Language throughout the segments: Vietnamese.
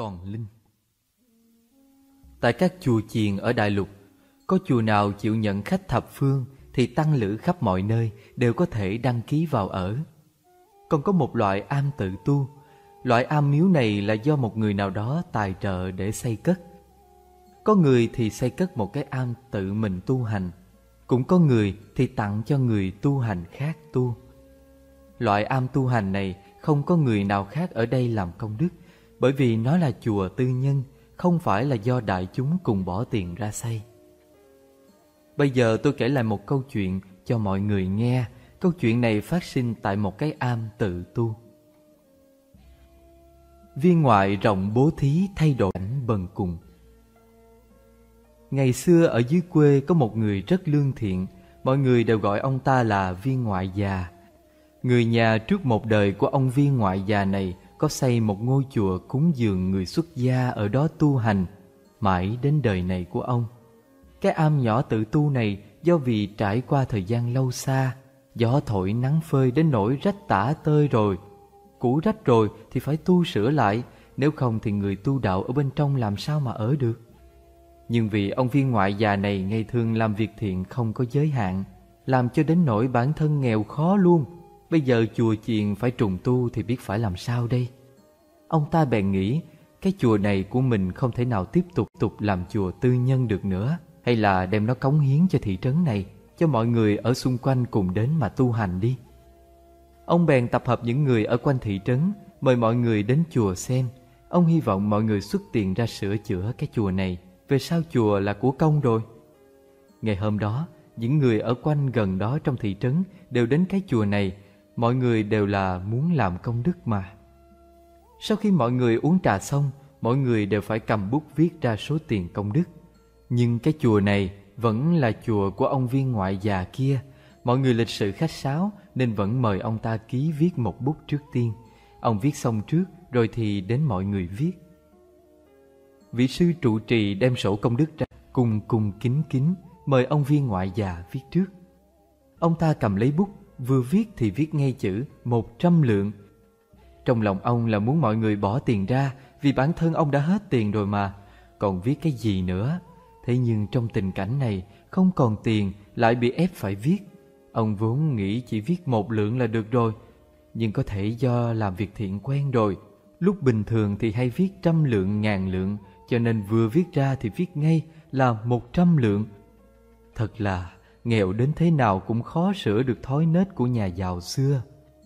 còn linh. Tại các chùa chiền ở Đại Lục, có chùa nào chịu nhận khách thập phương thì tăng lữ khắp mọi nơi đều có thể đăng ký vào ở. Còn có một loại am tự tu. Loại am miếu này là do một người nào đó tài trợ để xây cất. Có người thì xây cất một cái am tự mình tu hành, cũng có người thì tặng cho người tu hành khác tu. Loại am tu hành này không có người nào khác ở đây làm công đức, bởi vì nó là chùa tư nhân, không phải là do đại chúng cùng bỏ tiền ra xây. Bây giờ tôi kể lại một câu chuyện cho mọi người nghe. Câu chuyện này phát sinh tại một cái am tự tu. Viên ngoại rộng bố thí thay đổi cảnh bần cùng. Ngày xưa ở dưới quê có một người rất lương thiện, mọi người đều gọi ông ta là viên ngoại già. Người nhà trước một đời của ông viên ngoại già này có xây một ngôi chùa cúng dường người xuất gia ở đó tu hành, mãi đến đời này của ông. Cái am nhỏ tự tu này do vì trải qua thời gian lâu xa, gió thổi nắng phơi đến nỗi rách tả tơi rồi. Cũ rách rồi thì phải tu sửa lại, nếu không thì người tu đạo ở bên trong làm sao mà ở được. Nhưng vì ông viên ngoại già này ngày thường làm việc thiện không có giới hạn, làm cho đến nỗi bản thân nghèo khó luôn. Bây giờ chùa chiền phải trùng tu thì biết phải làm sao đây. Ông ta bèn nghĩ, cái chùa này của mình không thể nào tiếp tục làm chùa tư nhân được nữa, hay là đem nó cống hiến cho thị trấn này, cho mọi người ở xung quanh cùng đến mà tu hành đi. Ông bèn tập hợp những người ở quanh thị trấn, mời mọi người đến chùa xem. Ông hy vọng mọi người xuất tiền ra sửa chữa cái chùa này, về sau chùa là của công rồi. Ngày hôm đó, những người ở quanh gần đó trong thị trấn đều đến cái chùa này, mọi người đều là muốn làm công đức mà. Sau khi mọi người uống trà xong, mọi người đều phải cầm bút viết ra số tiền công đức. Nhưng cái chùa này vẫn là chùa của ông viên ngoại già kia. Mọi người lịch sự khách sáo nên vẫn mời ông ta ký viết một bút trước tiên. Ông viết xong trước rồi thì đến mọi người viết. Vị sư trụ trì đem sổ công đức ra, cung kính mời ông viên ngoại già viết trước. Ông ta cầm lấy bút, vừa viết thì viết ngay chữ 100 lượng. Trong lòng ông là muốn mọi người bỏ tiền ra, vì bản thân ông đã hết tiền rồi mà, còn viết cái gì nữa. Thế nhưng trong tình cảnh này, không còn tiền lại bị ép phải viết. Ông vốn nghĩ chỉ viết 1 lượng là được rồi, nhưng có thể do làm việc thiện quen rồi. Lúc bình thường thì hay viết 100 lượng, 1000 lượng, cho nên vừa viết ra thì viết ngay là 100 lượng. Thật là nghèo đến thế nào cũng khó sửa được thói nết của nhà giàu xưa.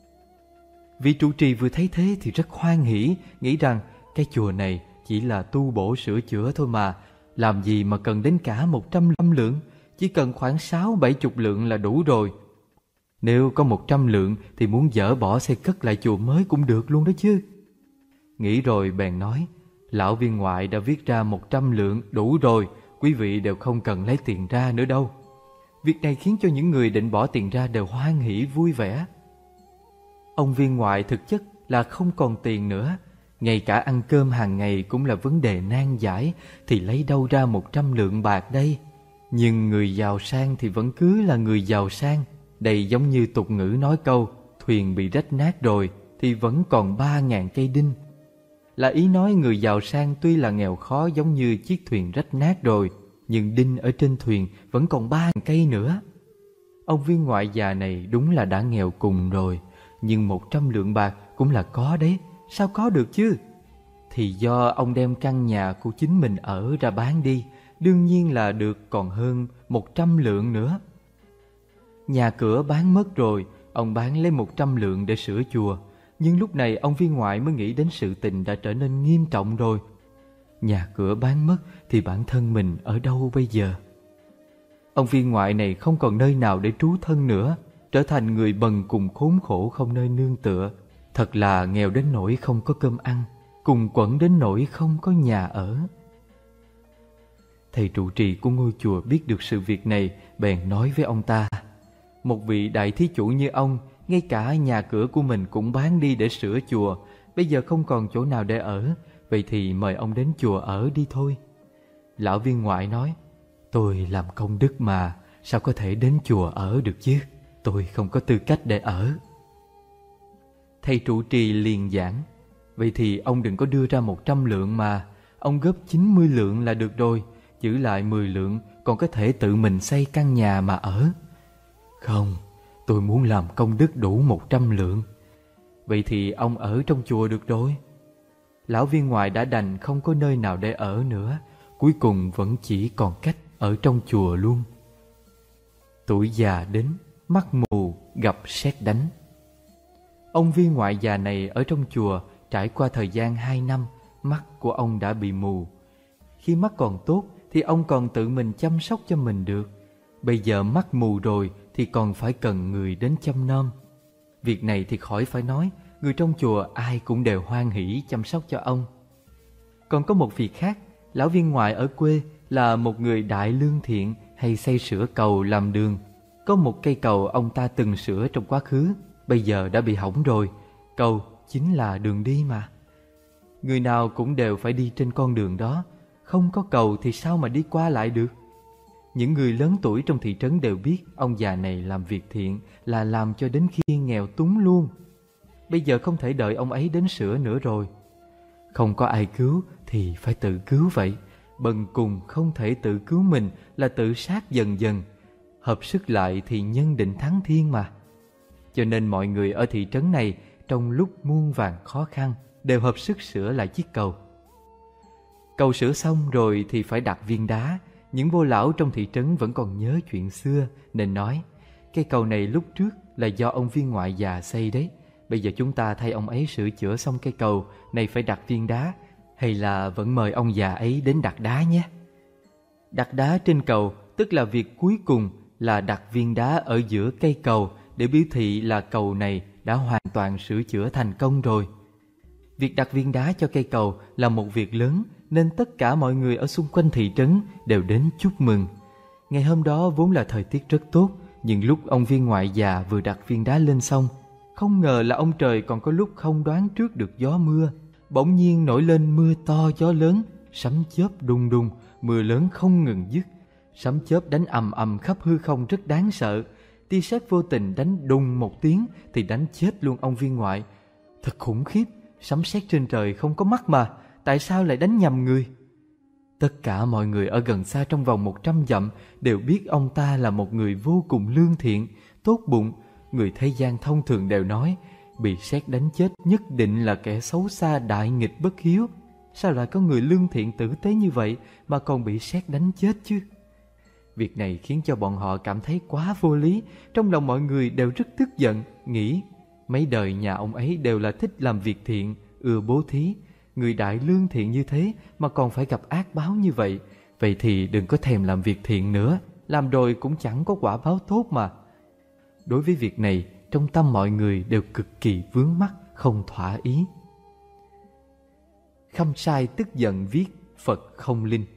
Vị trụ trì vừa thấy thế thì rất hoan hỉ, nghĩ rằng cái chùa này chỉ là tu bổ sửa chữa thôi mà, làm gì mà cần đến cả 100 lượng, chỉ cần khoảng 60-70 lượng là đủ rồi. Nếu có 100 lượng thì muốn dỡ bỏ xây cất lại chùa mới cũng được luôn đó chứ. Nghĩ rồi bèn nói, lão viên ngoại đã viết ra 100 lượng đủ rồi, quý vị đều không cần lấy tiền ra nữa đâu. Việc này khiến cho những người định bỏ tiền ra đều hoan hỉ vui vẻ. Ông viên ngoại thực chất là không còn tiền nữa, ngay cả ăn cơm hàng ngày cũng là vấn đề nan giải, thì lấy đâu ra 100 lượng bạc đây. Nhưng người giàu sang thì vẫn cứ là người giàu sang. Đây giống như tục ngữ nói câu, thuyền bị rách nát rồi thì vẫn còn 3000 cây đinh. Là ý nói người giàu sang tuy là nghèo khó giống như chiếc thuyền rách nát rồi, nhưng đinh ở trên thuyền vẫn còn 3000 cây nữa. Ông viên ngoại già này đúng là đã nghèo cùng rồi, nhưng 100 lượng bạc cũng là có đấy, sao có được chứ? Thì do ông đem căn nhà của chính mình ở ra bán đi, đương nhiên là được còn hơn 100 lượng nữa. Nhà cửa bán mất rồi, ông bán lấy 100 lượng để sửa chùa. Nhưng lúc này ông viên ngoại mới nghĩ đến sự tình đã trở nên nghiêm trọng rồi. Nhà cửa bán mất thì bản thân mình ở đâu bây giờ? Ông viên ngoại này không còn nơi nào để trú thân nữa, trở thành người bần cùng khốn khổ không nơi nương tựa. Thật là nghèo đến nỗi không có cơm ăn, cùng quẫn đến nỗi không có nhà ở. Thầy trụ trì của ngôi chùa biết được sự việc này, bèn nói với ông ta, một vị đại thí chủ như ông, ngay cả nhà cửa của mình cũng bán đi để sửa chùa, bây giờ không còn chỗ nào để ở, vậy thì mời ông đến chùa ở đi thôi. Lão viên ngoại nói, tôi làm công đức mà, sao có thể đến chùa ở được chứ, tôi không có tư cách để ở. Thầy trụ trì liền giảng, Vậy thì ông đừng có đưa ra 100 lượng mà, ông góp 90 lượng là được rồi, giữ lại 10 lượng còn có thể tự mình xây căn nhà mà ở. Không, tôi muốn làm công đức đủ 100 lượng. Vậy thì ông ở trong chùa được rồi. Lão viên ngoại đã đành không có nơi nào để ở nữa, cuối cùng vẫn chỉ còn cách ở trong chùa luôn. Tuổi già đến, mắt mù gặp sét đánh. Ông viên ngoại già này ở trong chùa trải qua thời gian 2 năm, mắt của ông đã bị mù. Khi mắt còn tốt thì ông còn tự mình chăm sóc cho mình được. Bây giờ mắt mù rồi thì còn phải cần người đến chăm nom. Việc này thì khỏi phải nói, người trong chùa ai cũng đều hoan hỉ chăm sóc cho ông. Còn có một việc khác, lão viên ngoại ở quê là một người đại lương thiện, hay xây sửa cầu làm đường. Có một cây cầu ông ta từng sửa trong quá khứ, bây giờ đã bị hỏng rồi. Cầu chính là đường đi mà. Người nào cũng đều phải đi trên con đường đó, không có cầu thì sao mà đi qua lại được. Những người lớn tuổi trong thị trấn đều biết ông già này làm việc thiện là làm cho đến khi nghèo túng luôn. Bây giờ không thể đợi ông ấy đến sửa nữa rồi. Không có ai cứu thì phải tự cứu vậy. Bần cùng không thể tự cứu mình là tự sát dần dần. Hợp sức lại thì nhân định thắng thiên mà. Cho nên mọi người ở thị trấn này trong lúc muôn vàn khó khăn đều hợp sức sửa lại chiếc cầu. Cầu sửa xong rồi thì phải đặt viên đá. Những vô lão trong thị trấn vẫn còn nhớ chuyện xưa nên nói: cây cầu này lúc trước là do ông viên ngoại già xây đấy. Bây giờ chúng ta thay ông ấy sửa chữa xong cây cầu này phải đặt viên đá, hay là vẫn mời ông già ấy đến đặt đá nhé. Đặt đá trên cầu tức là việc cuối cùng là đặt viên đá ở giữa cây cầu để biểu thị là cầu này đã hoàn toàn sửa chữa thành công rồi. Việc đặt viên đá cho cây cầu là một việc lớn nên tất cả mọi người ở xung quanh thị trấn đều đến chúc mừng. Ngày hôm đó vốn là thời tiết rất tốt, nhưng lúc ông viên ngoại già vừa đặt viên đá lên xong, không ngờ là ông trời còn có lúc không đoán trước được gió mưa. Bỗng nhiên nổi lên mưa to gió lớn, sấm chớp đùng đùng, mưa lớn không ngừng dứt. Sấm chớp đánh ầm ầm khắp hư không rất đáng sợ. Tia sét vô tình đánh đùng một tiếng thì đánh chết luôn ông viên ngoại. Thật khủng khiếp, sấm sét trên trời không có mắt mà, tại sao lại đánh nhầm người? Tất cả mọi người ở gần xa trong vòng 100 dặm đều biết ông ta là một người vô cùng lương thiện, tốt bụng. Người thế gian thông thường đều nói bị sét đánh chết nhất định là kẻ xấu xa đại nghịch bất hiếu. Sao lại có người lương thiện tử tế như vậy mà còn bị sét đánh chết chứ? Việc này khiến cho bọn họ cảm thấy quá vô lý. Trong lòng mọi người đều rất tức giận, nghĩ mấy đời nhà ông ấy đều là thích làm việc thiện, ưa bố thí. Người đại lương thiện như thế mà còn phải gặp ác báo như vậy. Vậy thì đừng có thèm làm việc thiện nữa, làm rồi cũng chẳng có quả báo tốt mà. Đối với việc này, trong tâm mọi người đều cực kỳ vướng mắc, không thỏa ý. Khâm Sai tức giận viết Phật không linh.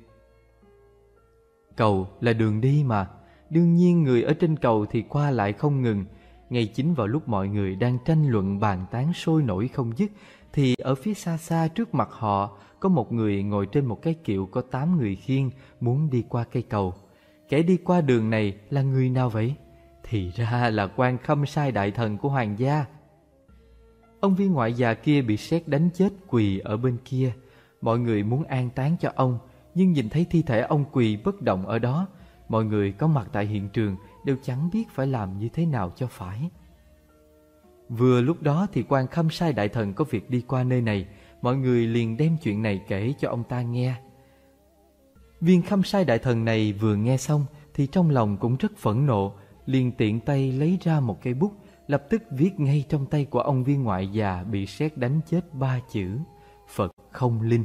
Cầu là đường đi mà, đương nhiên người ở trên cầu thì qua lại không ngừng. Ngay chính vào lúc mọi người đang tranh luận bàn tán sôi nổi không dứt, thì ở phía xa xa trước mặt họ có một người ngồi trên một cái kiệu có 8 người khiêng muốn đi qua cây cầu. Kẻ đi qua đường này là người nào vậy? Thì ra là quan Khâm Sai đại thần của hoàng gia. Ông viên ngoại già kia bị sét đánh chết quỳ ở bên kia. Mọi người muốn an táng cho ông, nhưng nhìn thấy thi thể ông quỳ bất động ở đó, mọi người có mặt tại hiện trường đều chẳng biết phải làm như thế nào cho phải. Vừa lúc đó thì quan Khâm Sai đại thần có việc đi qua nơi này, mọi người liền đem chuyện này kể cho ông ta nghe. Viên Khâm Sai đại thần này vừa nghe xong thì trong lòng cũng rất phẫn nộ, liền tiện tay lấy ra một cây bút, lập tức viết ngay trong tay của ông viên ngoại già bị sét đánh chết 3 chữ: Phật không linh.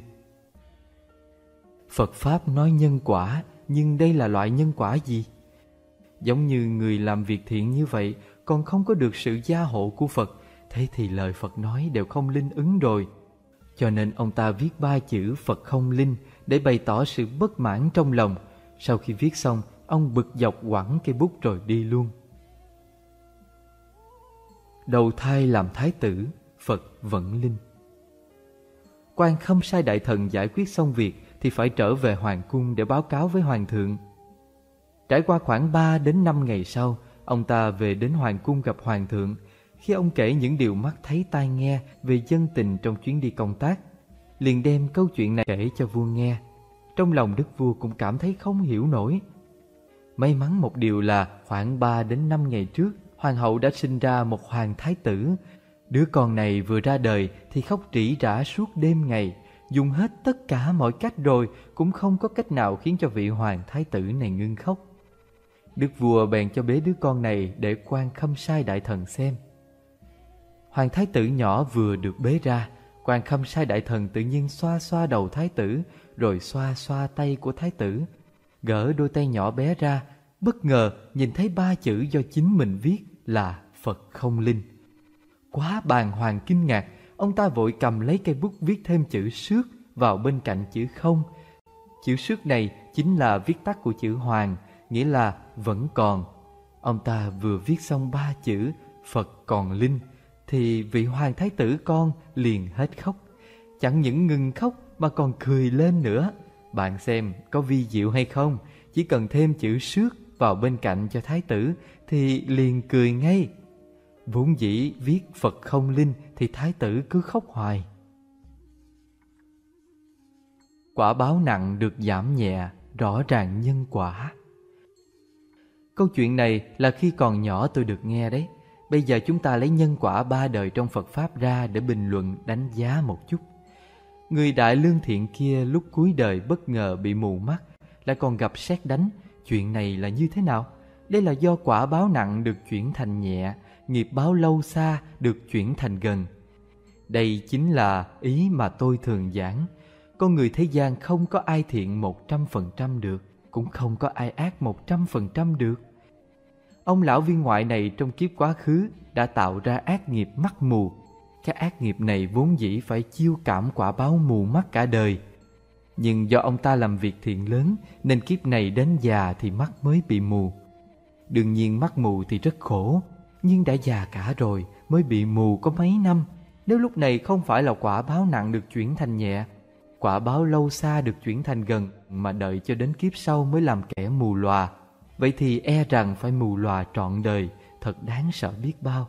Phật Pháp nói nhân quả, nhưng đây là loại nhân quả gì? Giống như người làm việc thiện như vậy còn không có được sự gia hộ của Phật, thế thì lời Phật nói đều không linh ứng rồi. Cho nên ông ta viết 3 chữ Phật không linh để bày tỏ sự bất mãn trong lòng. Sau khi viết xong, ông bực dọc quẳng cây bút rồi đi luôn. Đầu thai làm thái tử, Phật vẫn linh. Quan Khâm Sai đại thần giải quyết xong việc thì phải trở về hoàng cung để báo cáo với hoàng thượng. Trải qua khoảng 3 đến 5 ngày sau, ông ta về đến hoàng cung gặp hoàng thượng. khi ông kể những điều mắt thấy tai nghe về dân tình trong chuyến đi công tác, liền đem câu chuyện này kể cho vua nghe. Trong lòng đức vua cũng cảm thấy không hiểu nổi. May mắn một điều là khoảng 3 đến 5 ngày trước, hoàng hậu đã sinh ra một hoàng thái tử. Đứa con này vừa ra đời thì khóc rỉ rả suốt đêm ngày, dùng hết tất cả mọi cách rồi cũng không có cách nào khiến cho vị hoàng thái tử này ngưng khóc. Đức vua bèn cho bế đứa con này để quan Khâm Sai đại thần xem. Hoàng thái tử nhỏ vừa được bế ra, quan Khâm Sai đại thần tự nhiên xoa xoa đầu thái tử, rồi xoa xoa tay của thái tử. Gỡ đôi tay nhỏ bé ra, bất ngờ nhìn thấy 3 chữ do chính mình viết là Phật Không Linh. Quá bàng hoàng kinh ngạc, ông ta vội cầm lấy cây bút viết thêm chữ xước vào bên cạnh chữ không. Chữ xước này chính là viết tắt của chữ hoàng, nghĩa là vẫn còn. Ông ta vừa viết xong 3 chữ Phật còn linh thì vị hoàng thái tử con liền hết khóc. Chẳng những ngừng khóc mà còn cười lên nữa. Bạn xem có vi diệu hay không? Chỉ cần thêm chữ xước vào bên cạnh cho thái tử thì liền cười ngay. Vốn dĩ viết Phật không linh thì thái tử cứ khóc hoài. Quả báo nặng được giảm nhẹ, rõ ràng nhân quả. Câu chuyện này là khi còn nhỏ tôi được nghe đấy. Bây giờ chúng ta lấy nhân quả 3 đời trong Phật Pháp ra để bình luận đánh giá một chút. Người đại lương thiện kia lúc cuối đời bất ngờ bị mù mắt, lại còn gặp sét đánh. Chuyện này là như thế nào? Đây là do quả báo nặng được chuyển thành nhẹ, nghiệp báo lâu xa được chuyển thành gần. Đây chính là ý mà tôi thường giảng. Con người thế gian không có ai thiện 100% được, cũng không có ai ác 100% được. Ông lão viên ngoại này trong kiếp quá khứ đã tạo ra ác nghiệp mắt mù. Các ác nghiệp này vốn dĩ phải chiêu cảm quả báo mù mắt cả đời. Nhưng do ông ta làm việc thiện lớn nên kiếp này đến già thì mắt mới bị mù. Đương nhiên mắt mù thì rất khổ, nhưng đã già cả rồi mới bị mù có mấy năm. Nếu lúc này không phải là quả báo nặng được chuyển thành nhẹ, quả báo lâu xa được chuyển thành gần, mà đợi cho đến kiếp sau mới làm kẻ mù lòa, vậy thì e rằng phải mù lòa trọn đời, thật đáng sợ biết bao.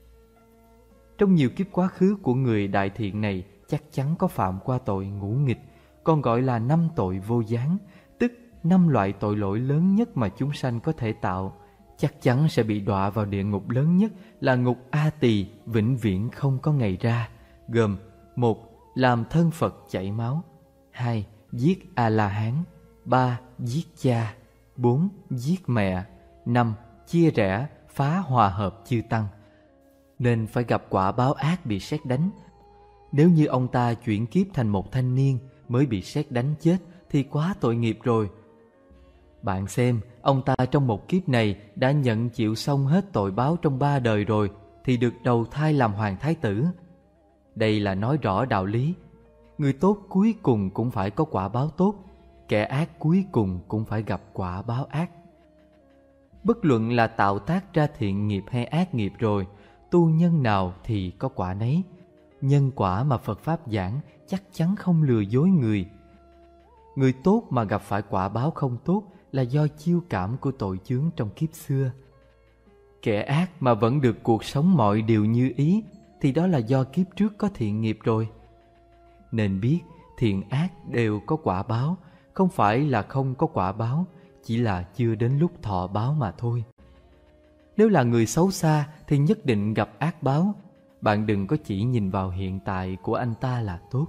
Trong nhiều kiếp quá khứ của người đại thiện này chắc chắn có phạm qua tội ngũ nghịch, còn gọi là 5 tội vô gián, tức 5 loại tội lỗi lớn nhất mà chúng sanh có thể tạo. Chắc chắn sẽ bị đọa vào địa ngục lớn nhất là ngục A Tỳ, vĩnh viễn không có ngày ra, gồm: 1. Làm thân Phật chảy máu. 2. Giết A-la-hán. 3. Giết cha. 4. Giết mẹ. 5. Chia rẽ, phá hòa hợp chư tăng. Nên phải gặp quả báo ác bị sét đánh. Nếu như ông ta chuyển kiếp thành một thanh niên mới bị sét đánh chết thì quá tội nghiệp rồi. Bạn xem, ông ta trong một kiếp này đã nhận chịu xong hết tội báo trong 3 đời rồi thì được đầu thai làm hoàng thái tử. Đây là nói rõ đạo lý. Người tốt cuối cùng cũng phải có quả báo tốt, kẻ ác cuối cùng cũng phải gặp quả báo ác. Bất luận là tạo tác ra thiện nghiệp hay ác nghiệp rồi, tu nhân nào thì có quả nấy. Nhân quả mà Phật Pháp giảng chắc chắn không lừa dối người. Người tốt mà gặp phải quả báo không tốt là do chiêu cảm của tội chướng trong kiếp xưa. Kẻ ác mà vẫn được cuộc sống mọi điều như ý thì đó là do kiếp trước có thiện nghiệp rồi. Nên biết thiện ác đều có quả báo, không phải là không có quả báo, chỉ là chưa đến lúc thọ báo mà thôi. Nếu là người xấu xa thì nhất định gặp ác báo. Bạn đừng có chỉ nhìn vào hiện tại của anh ta là tốt.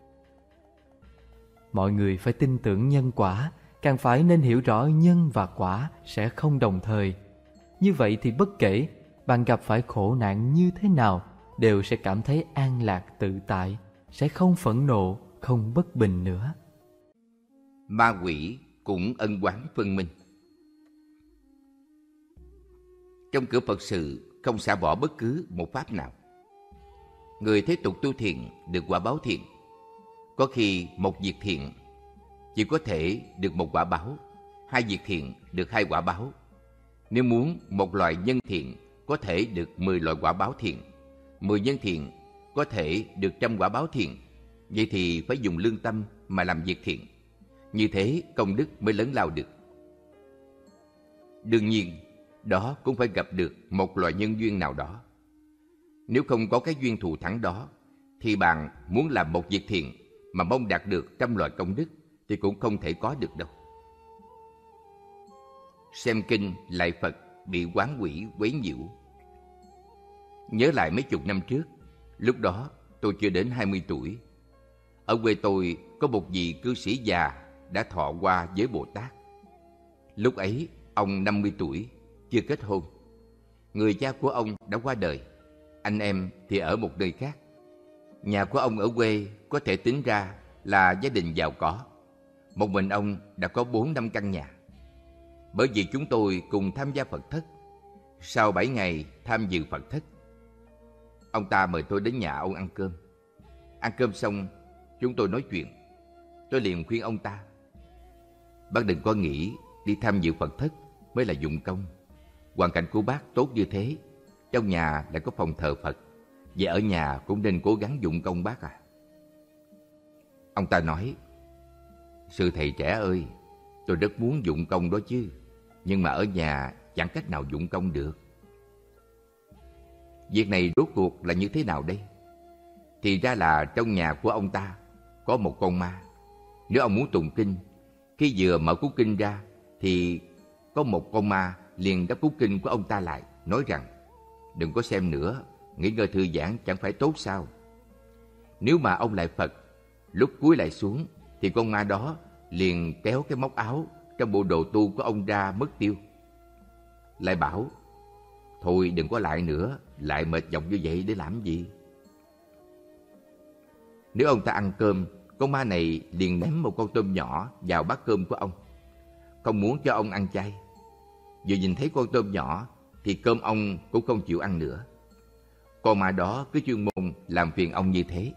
Mọi người phải tin tưởng nhân quả, càng phải nên hiểu rõ nhân và quả sẽ không đồng thời. Như vậy thì bất kể bạn gặp phải khổ nạn như thế nào, đều sẽ cảm thấy an lạc tự tại, sẽ không phẫn nộ, không bất bình nữa. Ma quỷ cũng ân oán phân minh. Trong cửa Phật sự không xả bỏ bất cứ một pháp nào. Người thế tục tu thiện được quả báo thiện. Có khi một việc thiện chỉ có thể được một quả báo, 2 việc thiện được 2 quả báo. Nếu muốn một loại nhân thiện có thể được 10 loại quả báo thiện, 10 nhân thiện có thể được 100 quả báo thiện. Vậy thì phải dùng lương tâm mà làm việc thiện. Như thế công đức mới lớn lao được. Đương nhiên, đó cũng phải gặp được một loại nhân duyên nào đó. Nếu không có cái duyên thù thắng đó, thì bạn muốn làm một việc thiện mà mong đạt được trăm loại công đức thì cũng không thể có được đâu. Xem kinh lại Phật bị oán quỷ quấy nhiễu. Nhớ lại mấy chục năm trước, lúc đó tôi chưa đến 20 tuổi. Ở quê tôi có một vị cư sĩ già đã thọ qua với Bồ Tát. Lúc ấy, ông 50 tuổi, chưa kết hôn. Người cha của ông đã qua đời, anh em thì ở một nơi khác. Nhà của ông ở quê có thể tính ra là gia đình giàu có. Một mình ông đã có 4-5 căn nhà. Bởi vì chúng tôi cùng tham gia Phật thất. Sau 7 ngày tham dự Phật thất, ông ta mời tôi đến nhà ông ăn cơm. Ăn cơm xong, chúng tôi nói chuyện. Tôi liền khuyên ông ta: bác đừng có nghĩ đi tham dự Phật thất mới là dụng công. Hoàn cảnh của bác tốt như thế, trong nhà lại có phòng thờ Phật, vậy ở nhà cũng nên cố gắng dụng công bác à. Ông ta nói: sư thầy trẻ ơi, tôi rất muốn dụng công đó chứ, nhưng mà ở nhà chẳng cách nào dụng công được. Việc này rốt cuộc là như thế nào đây? Thì ra là trong nhà của ông ta có một con ma. Nếu ông muốn tụng kinh, khi vừa mở cuốn kinh ra thì có một con ma liền đắp cuốn kinh của ông ta lại, nói rằng: đừng có xem nữa, nghỉ ngơi thư giãn chẳng phải tốt sao? Nếu mà ông lại Phật, lúc cúi lại xuống thì con ma đó liền kéo cái móc áo trong bộ đồ tu của ông ra mất tiêu. Lại bảo: thôi đừng có lại nữa, lại mệt nhọc như vậy để làm gì? Nếu ông ta ăn cơm, con ma này liền ném một con tôm nhỏ vào bát cơm của ông, không muốn cho ông ăn chay. Vừa nhìn thấy con tôm nhỏ thì cơm ông cũng không chịu ăn nữa. Con ma đó cứ chuyên môn làm phiền ông như thế.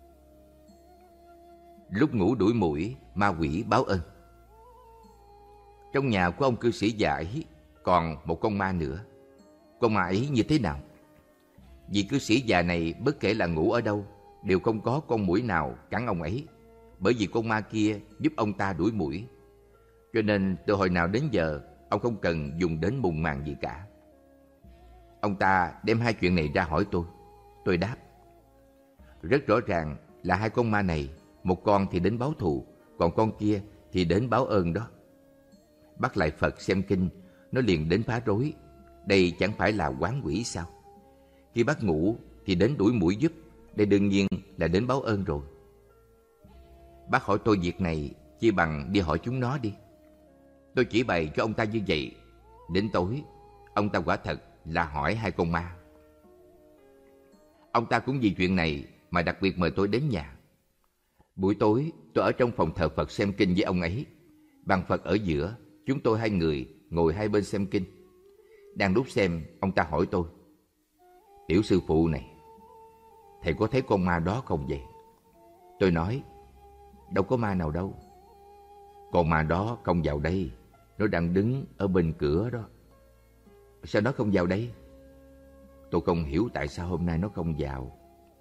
Lúc ngủ đuổi muỗi, ma quỷ báo ân. Trong nhà của ông cư sĩ già ấy còn một con ma nữa. Con ma ấy như thế nào? Vị cư sĩ già này bất kể là ngủ ở đâu đều không có con muỗi nào cắn ông ấy, bởi vì con ma kia giúp ông ta đuổi muỗi. Cho nên từ hồi nào đến giờ ông không cần dùng đến mùng màng gì cả. Ông ta đem hai chuyện này ra hỏi tôi. Tôi đáp: rất rõ ràng là hai con ma này, một con thì đến báo thù, còn con kia thì đến báo ơn đó. Bác lại Phật xem kinh, nó liền đến phá rối. Đây chẳng phải là oán quỷ sao? Khi bác ngủ thì đến đuổi muỗi giúp, đây đương nhiên là đến báo ơn rồi. Bác hỏi tôi việc này, chi bằng đi hỏi chúng nó đi. Tôi chỉ bày cho ông ta như vậy. Đến tối, ông ta quả thật là hỏi hai con ma. Ông ta cũng vì chuyện này mà đặc biệt mời tôi đến nhà. Buổi tối, tôi ở trong phòng thờ Phật xem kinh với ông ấy. Bàn Phật ở giữa, chúng tôi hai người ngồi hai bên xem kinh. Đang lúc xem, ông ta hỏi tôi: tiểu sư phụ này, thầy có thấy con ma đó không vậy? Tôi nói: đâu có ma nào đâu. Con ma đó không vào đây, nó đang đứng ở bên cửa đó. Sao nó không vào đây? Tôi không hiểu tại sao hôm nay nó không vào.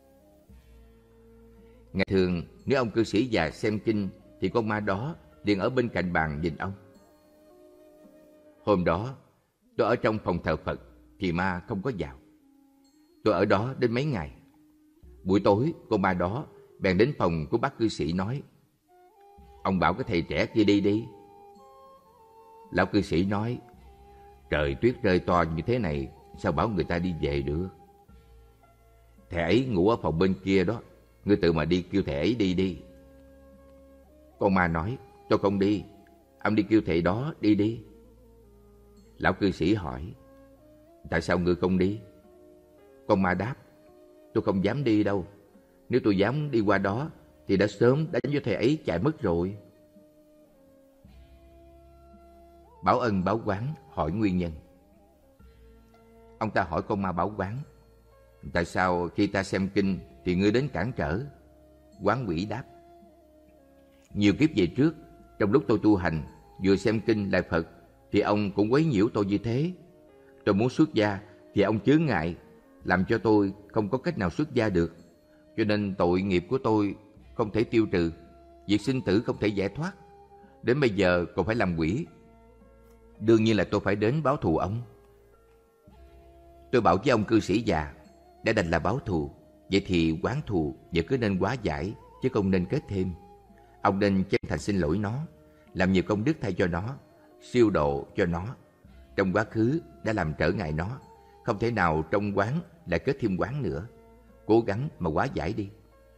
Ngày thường nếu ông cư sĩ già xem kinh thì con ma đó liền ở bên cạnh bàn nhìn ông. Hôm đó tôi ở trong phòng thờ Phật thì ma không có vào. Tôi ở đó đến mấy ngày. Buổi tối con ma đó bèn đến phòng của bác cư sĩ nói: ông bảo cái thầy trẻ kia đi đi. Lão cư sĩ nói: trời tuyết rơi to như thế này, sao bảo người ta đi về được? Thầy ấy ngủ ở phòng bên kia đó, ngươi tự mà đi kêu thầy ấy đi đi. Con ma nói: tôi không đi, ông đi kêu thầy đó đi đi. Lão cư sĩ hỏi: tại sao ngươi không đi? Con ma đáp: tôi không dám đi đâu. Nếu tôi dám đi qua đó thì đã sớm đánh cho thầy ấy chạy mất rồi. Báo ân báo oán hỏi nguyên nhân. Ông ta hỏi con ma báo oán: tại sao khi ta xem kinh thì ngươi đến cản trở? Oán quỷ đáp: nhiều kiếp về trước, trong lúc tôi tu hành, vừa xem kinh lại Phật thì ông cũng quấy nhiễu tôi như thế. Tôi muốn xuất gia thì ông chướng ngại, làm cho tôi không có cách nào xuất gia được. Cho nên tội nghiệp của tôi không thể tiêu trừ, việc sinh tử không thể giải thoát. Đến bây giờ còn phải làm quỷ. Đương nhiên là tôi phải đến báo thù ông. Tôi bảo với ông cư sĩ già: đã đành là báo thù, vậy thì oán thù vẫn cứ nên hóa giải, chứ không nên kết thêm. Ông nên chân thành xin lỗi nó, làm nhiều công đức thay cho nó, siêu độ cho nó. Trong quá khứ đã làm trở ngại nó, không thể nào trong oán lại kết thêm oán nữa. Cố gắng mà hóa giải đi.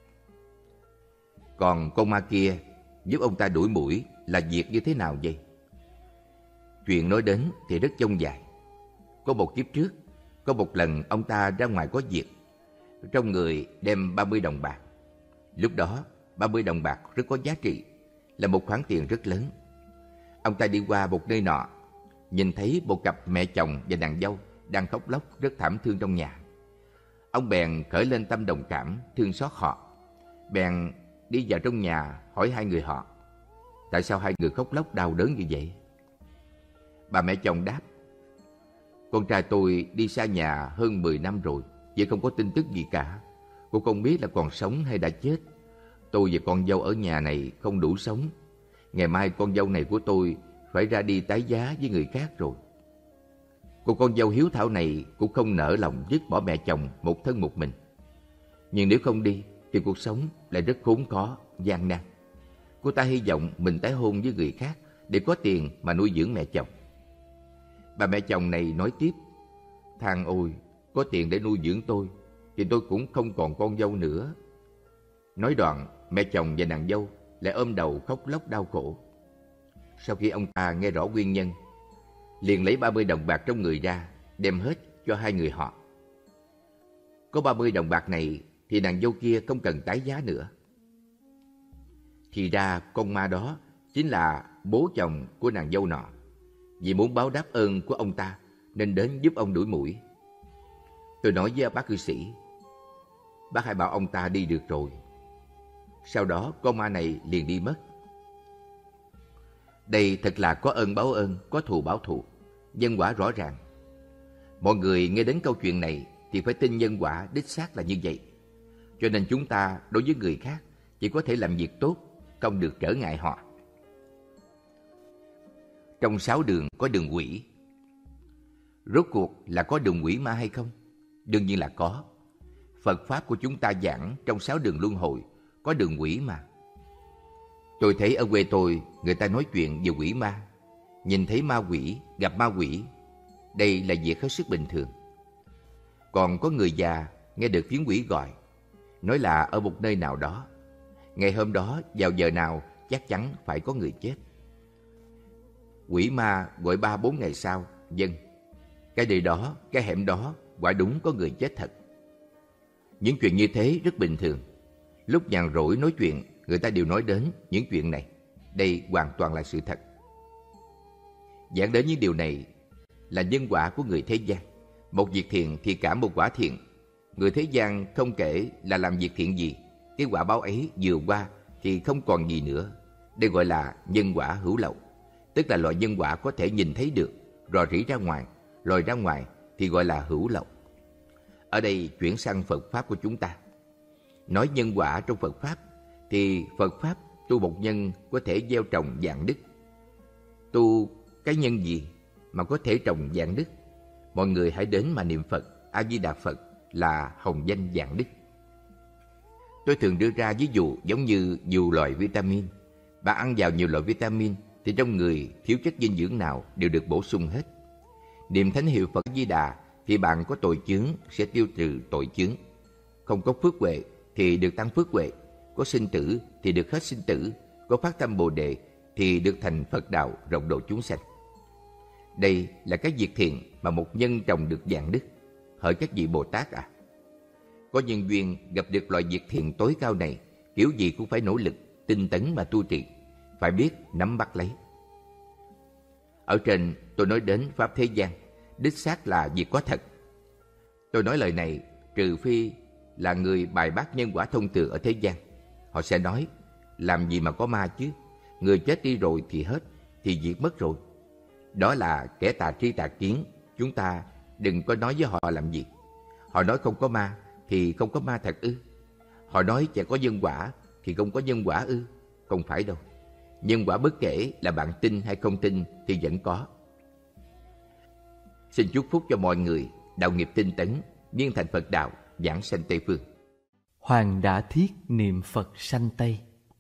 Còn con ma kia giúp ông ta đuổi muỗi là việc như thế nào vậy? Chuyện nói đến thì rất dông dài. Có một kiếp trước, có một lần ông ta ra ngoài có việc, trong người đem 30 đồng bạc. Lúc đó 30 đồng bạc rất có giá trị, là một khoản tiền rất lớn. Ông ta đi qua một nơi nọ, nhìn thấy một cặp mẹ chồng và nàng dâu đang khóc lóc rất thảm thương trong nhà. Ông bèn khởi lên tâm đồng cảm, thương xót họ. Bèn đi vào trong nhà hỏi hai người họ: tại sao hai người khóc lóc đau đớn như vậy? Bà mẹ chồng đáp: con trai tôi đi xa nhà hơn 10 năm rồi, vậy không có tin tức gì cả. Cô không biết là còn sống hay đã chết. Tôi và con dâu ở nhà này không đủ sống. Ngày mai con dâu này của tôi phải ra đi tái giá với người khác rồi. Cô con dâu hiếu thảo này cũng không nỡ lòng dứt bỏ mẹ chồng một thân một mình. Nhưng nếu không đi thì cuộc sống lại rất khốn khó, gian nan. Cô ta hy vọng mình tái hôn với người khác để có tiền mà nuôi dưỡng mẹ chồng. Bà mẹ chồng này nói tiếp: than ôi, có tiền để nuôi dưỡng tôi thì tôi cũng không còn con dâu nữa. Nói đoạn, mẹ chồng và nàng dâu lại ôm đầu khóc lóc đau khổ. Sau khi ông ta nghe rõ nguyên nhân, liền lấy 30 đồng bạc trong người ra, đem hết cho hai người họ. Có 30 đồng bạc này thì nàng dâu kia không cần tái giá nữa. Thì ra con ma đó chính là bố chồng của nàng dâu nọ. Vì muốn báo đáp ơn của ông ta nên đến giúp ông đuổi muỗi. Tôi nói với bác cư sĩ: bác hãy bảo ông ta đi được rồi. Sau đó con ma này liền đi mất. Đây thật là có ơn báo ơn, có thù báo thù, nhân quả rõ ràng. Mọi người nghe đến câu chuyện này thì phải tin nhân quả đích xác là như vậy. Cho nên chúng ta đối với người khác chỉ có thể làm việc tốt, không được trở ngại họ. Trong 6 đường có đường quỷ. Rốt cuộc là có đường quỷ ma hay không? Đương nhiên là có. Phật Pháp của chúng ta giảng trong 6 đường luân hồi có đường quỷ mà. Tôi thấy ở quê tôi, người ta nói chuyện về quỷ ma. Nhìn thấy ma quỷ, gặp ma quỷ, đây là việc hết sức bình thường. Còn có người già nghe được tiếng quỷ gọi, nói là ở một nơi nào đó, ngày hôm đó vào giờ nào chắc chắn phải có người chết. Quỷ ma gọi 3-4 ngày sau, dân cái nơi đó, cái hẻm đó quả đúng có người chết thật. Những chuyện như thế rất bình thường. Lúc nhàn rỗi nói chuyện, người ta đều nói đến những chuyện này. Đây hoàn toàn là sự thật. Giảng đến những điều này là nhân quả của người thế gian. Một việc thiện thì cả một quả thiện. Người thế gian không kể là làm việc thiện gì, cái quả báo ấy vừa qua thì không còn gì nữa. Đây gọi là nhân quả hữu lậu. Tức là loại nhân quả có thể nhìn thấy được, rò rỉ ra ngoài, lòi ra ngoài thì gọi là hữu lậu. Ở đây chuyển sang Phật Pháp của chúng ta. Nói nhân quả trong Phật Pháp thì Phật Pháp tu một nhân có thể gieo trồng vạn đức. Tu cái nhân gì mà có thể trồng vạn đức? Mọi người hãy đến mà niệm Phật A Di Đà Phật là hồng danh vạn đức. Tôi thường đưa ra ví dụ giống như nhiều loại vitamin. Bạn ăn vào nhiều loại vitamin thì trong người thiếu chất dinh dưỡng nào đều được bổ sung hết. Niệm thánh hiệu Phật Di Đà thì bạn có tội chướng sẽ tiêu trừ tội chướng. Không có phước huệ thì được tăng phước huệ. Có sinh tử thì được hết sinh tử. Có phát tâm Bồ Đề thì được thành Phật đạo rộng độ chúng sanh. Đây là cái việc thiện mà một nhân trồng được vạn đức. Hỡi các vị Bồ Tát à, có nhân duyên gặp được loại việc thiện tối cao này, kiểu gì cũng phải nỗ lực, tinh tấn mà tu trì, phải biết nắm bắt lấy. Ở trên tôi nói đến Pháp thế gian, đích xác là việc có thật. Tôi nói lời này trừ phi là người bài bác nhân quả thông thường ở thế gian. Họ sẽ nói, làm gì mà có ma chứ, người chết đi rồi thì hết, thì diệt mất rồi. Đó là kẻ tà tri tà kiến, chúng ta đừng có nói với họ làm gì. Họ nói không có ma thì không có ma thật ư? Họ nói chẳng có nhân quả thì không có nhân quả ư? Không phải đâu. Nhân quả bất kể là bạn tin hay không tin thì vẫn có. Xin chúc phúc cho mọi người đạo nghiệp tinh tấn, viên thành Phật đạo, vãng sanh Tây Phương. Hoàng đã thiết niệm Phật sanh Tây.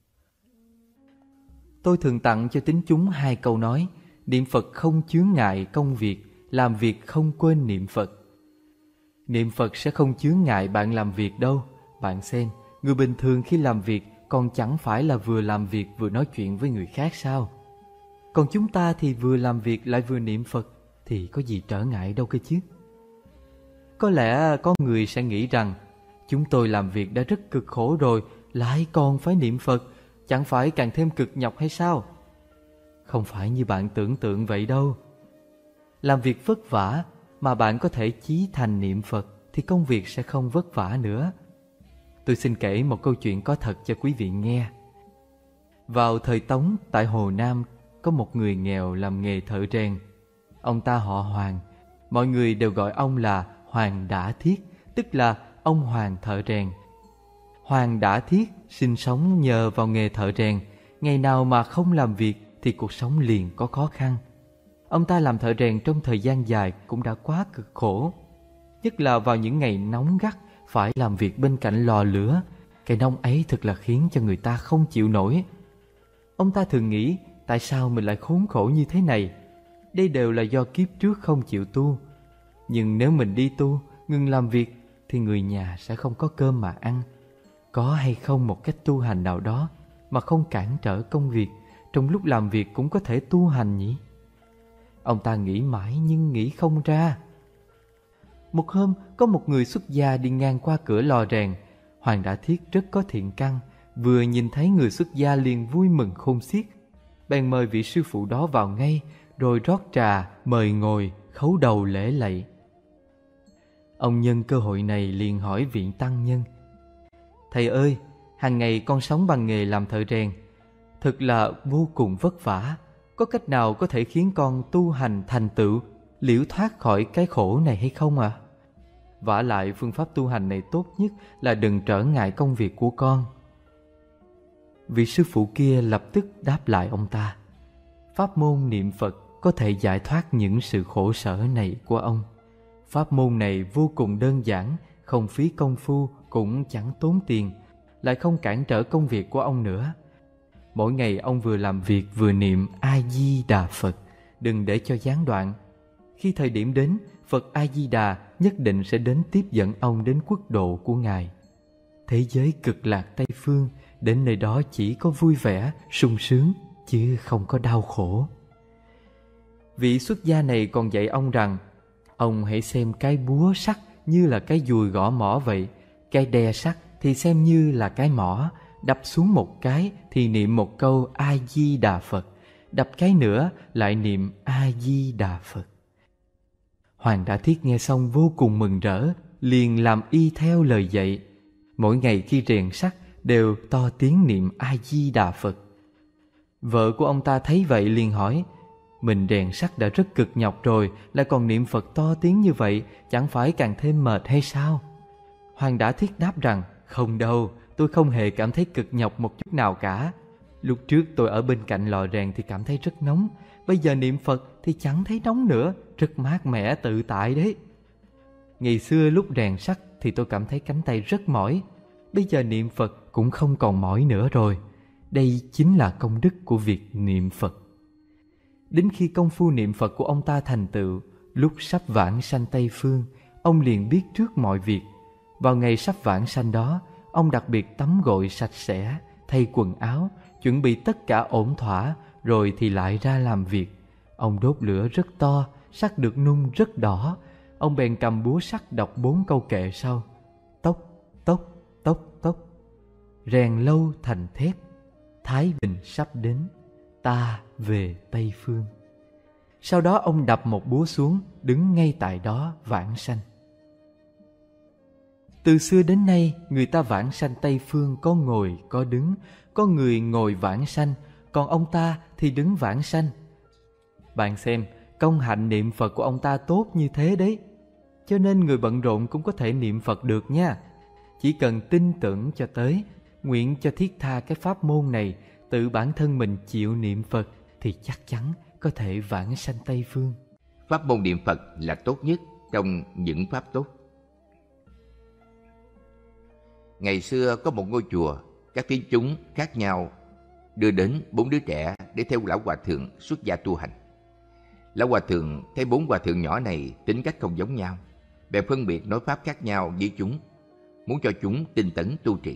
Tôi thường tặng cho tín chúng 2 câu nói: niệm Phật không chướng ngại công việc, làm việc không quên niệm Phật. Niệm Phật sẽ không chướng ngại bạn làm việc đâu. Bạn xem, người bình thường khi làm việc còn chẳng phải là vừa làm việc vừa nói chuyện với người khác sao? Còn chúng ta thì vừa làm việc lại vừa niệm Phật, thì có gì trở ngại đâu cơ chứ? Có lẽ có người sẽ nghĩ rằng chúng tôi làm việc đã rất cực khổ rồi, lại còn phải niệm Phật, chẳng phải càng thêm cực nhọc hay sao? Không phải như bạn tưởng tượng vậy đâu. Làm việc vất vả mà bạn có thể chí thành niệm Phật thì công việc sẽ không vất vả nữa. Tôi xin kể một câu chuyện có thật cho quý vị nghe. Vào thời Tống, tại Hồ Nam, có một người nghèo làm nghề thợ rèn. Ông ta họ Hoàng, mọi người đều gọi ông là Hoàng Đã Thiết, tức là ông Hoàng thợ rèn. Hoàng Đã Thiết sinh sống nhờ vào nghề thợ rèn, ngày nào mà không làm việc thì cuộc sống liền có khó khăn. Ông ta làm thợ rèn trong thời gian dài cũng đã quá cực khổ, nhất là vào những ngày nóng gắt phải làm việc bên cạnh lò lửa. Cái nóng ấy thật là khiến cho người ta không chịu nổi. Ông ta thường nghĩ, tại sao mình lại khốn khổ như thế này? Đây đều là do kiếp trước không chịu tu. Nhưng nếu mình đi tu, ngừng làm việc thì người nhà sẽ không có cơm mà ăn. Có hay không một cách tu hành nào đó mà không cản trở công việc, trong lúc làm việc cũng có thể tu hành nhỉ? Ông ta nghĩ mãi nhưng nghĩ không ra. Một hôm, có một người xuất gia đi ngang qua cửa lò rèn. Hoàng Đã Thiết rất có thiện căn, vừa nhìn thấy người xuất gia liền vui mừng khôn xiết. Bèn mời vị sư phụ đó vào ngay, rồi rót trà, mời ngồi, khấu đầu lễ lạy. Ông nhân cơ hội này liền hỏi vị tăng nhân: thầy ơi, hàng ngày con sống bằng nghề làm thợ rèn, thật là vô cùng vất vả. Có cách nào có thể khiến con tu hành thành tựu, liễu thoát khỏi cái khổ này hay không ạ? Vả lại phương pháp tu hành này tốt nhất là đừng trở ngại công việc của con. Vị sư phụ kia lập tức đáp lại ông ta: pháp môn niệm Phật có thể giải thoát những sự khổ sở này của ông. Pháp môn này vô cùng đơn giản, không phí công phu, cũng chẳng tốn tiền, lại không cản trở công việc của ông nữa. Mỗi ngày ông vừa làm việc vừa niệm A-di-đà Phật, đừng để cho gián đoạn. Khi thời điểm đến, Phật A-di-đà nhất định sẽ đến tiếp dẫn ông đến quốc độ của Ngài. Thế giới cực lạc Tây Phương, đến nơi đó chỉ có vui vẻ, sung sướng, chứ không có đau khổ. Vị xuất gia này còn dạy ông rằng, ông hãy xem cái búa sắt như là cái dùi gõ mỏ vậy, cái đe sắt thì xem như là cái mỏ, đập xuống một cái thì niệm một câu A-di-đà Phật, đập cái nữa lại niệm A-di-đà Phật. Hoàng Đã Thiết nghe xong vô cùng mừng rỡ, liền làm y theo lời dạy. Mỗi ngày khi rèn sắt đều to tiếng niệm A-di-đà Phật. Vợ của ông ta thấy vậy liền hỏi, mình rèn sắt đã rất cực nhọc rồi, lại còn niệm Phật to tiếng như vậy, chẳng phải càng thêm mệt hay sao? Hoàng Đã Thiết đáp rằng, không đâu, tôi không hề cảm thấy cực nhọc một chút nào cả. Lúc trước tôi ở bên cạnh lò rèn thì cảm thấy rất nóng, bây giờ niệm Phật thì chẳng thấy nóng nữa, rất mát mẻ tự tại đấy. Ngày xưa lúc rèn sắt thì tôi cảm thấy cánh tay rất mỏi, bây giờ niệm Phật cũng không còn mỏi nữa rồi. Đây chính là công đức của việc niệm Phật. Đến khi công phu niệm Phật của ông ta thành tựu, lúc sắp vãng sanh Tây Phương, ông liền biết trước mọi việc. Vào ngày sắp vãng sanh đó, ông đặc biệt tắm gội sạch sẽ, thay quần áo, chuẩn bị tất cả ổn thỏa, rồi thì lại ra làm việc. Ông đốt lửa rất to, sắt được nung rất đỏ. Ông bèn cầm búa sắt đọc 4 câu kệ sau: tốc, tốc, tốc, tốc. Rèn lâu thành thép, Thái Bình sắp đến, ta về Tây Phương. Sau đó ông đập một búa xuống, đứng ngay tại đó vãng sanh. Từ xưa đến nay, người ta vãng sanh Tây Phương có ngồi, có đứng, có người ngồi vãng sanh, còn ông ta thì đứng vãng sanh. Bạn xem, công hạnh niệm Phật của ông ta tốt như thế đấy. Cho nên người bận rộn cũng có thể niệm Phật được nha. Chỉ cần tin tưởng cho tới, nguyện cho thiết tha cái pháp môn này, tự bản thân mình chịu niệm Phật thì chắc chắn có thể vãng sanh Tây Phương. Pháp môn niệm Phật là tốt nhất trong những pháp tốt. Ngày xưa có một ngôi chùa, các tiếng chúng khác nhau đưa đến 4 đứa trẻ để theo lão hòa thượng xuất gia tu hành. Lão hòa thượng thấy 4 hòa thượng nhỏ này tính cách không giống nhau, bèn phân biệt nói pháp khác nhau với chúng, muốn cho chúng tinh tấn tu trì.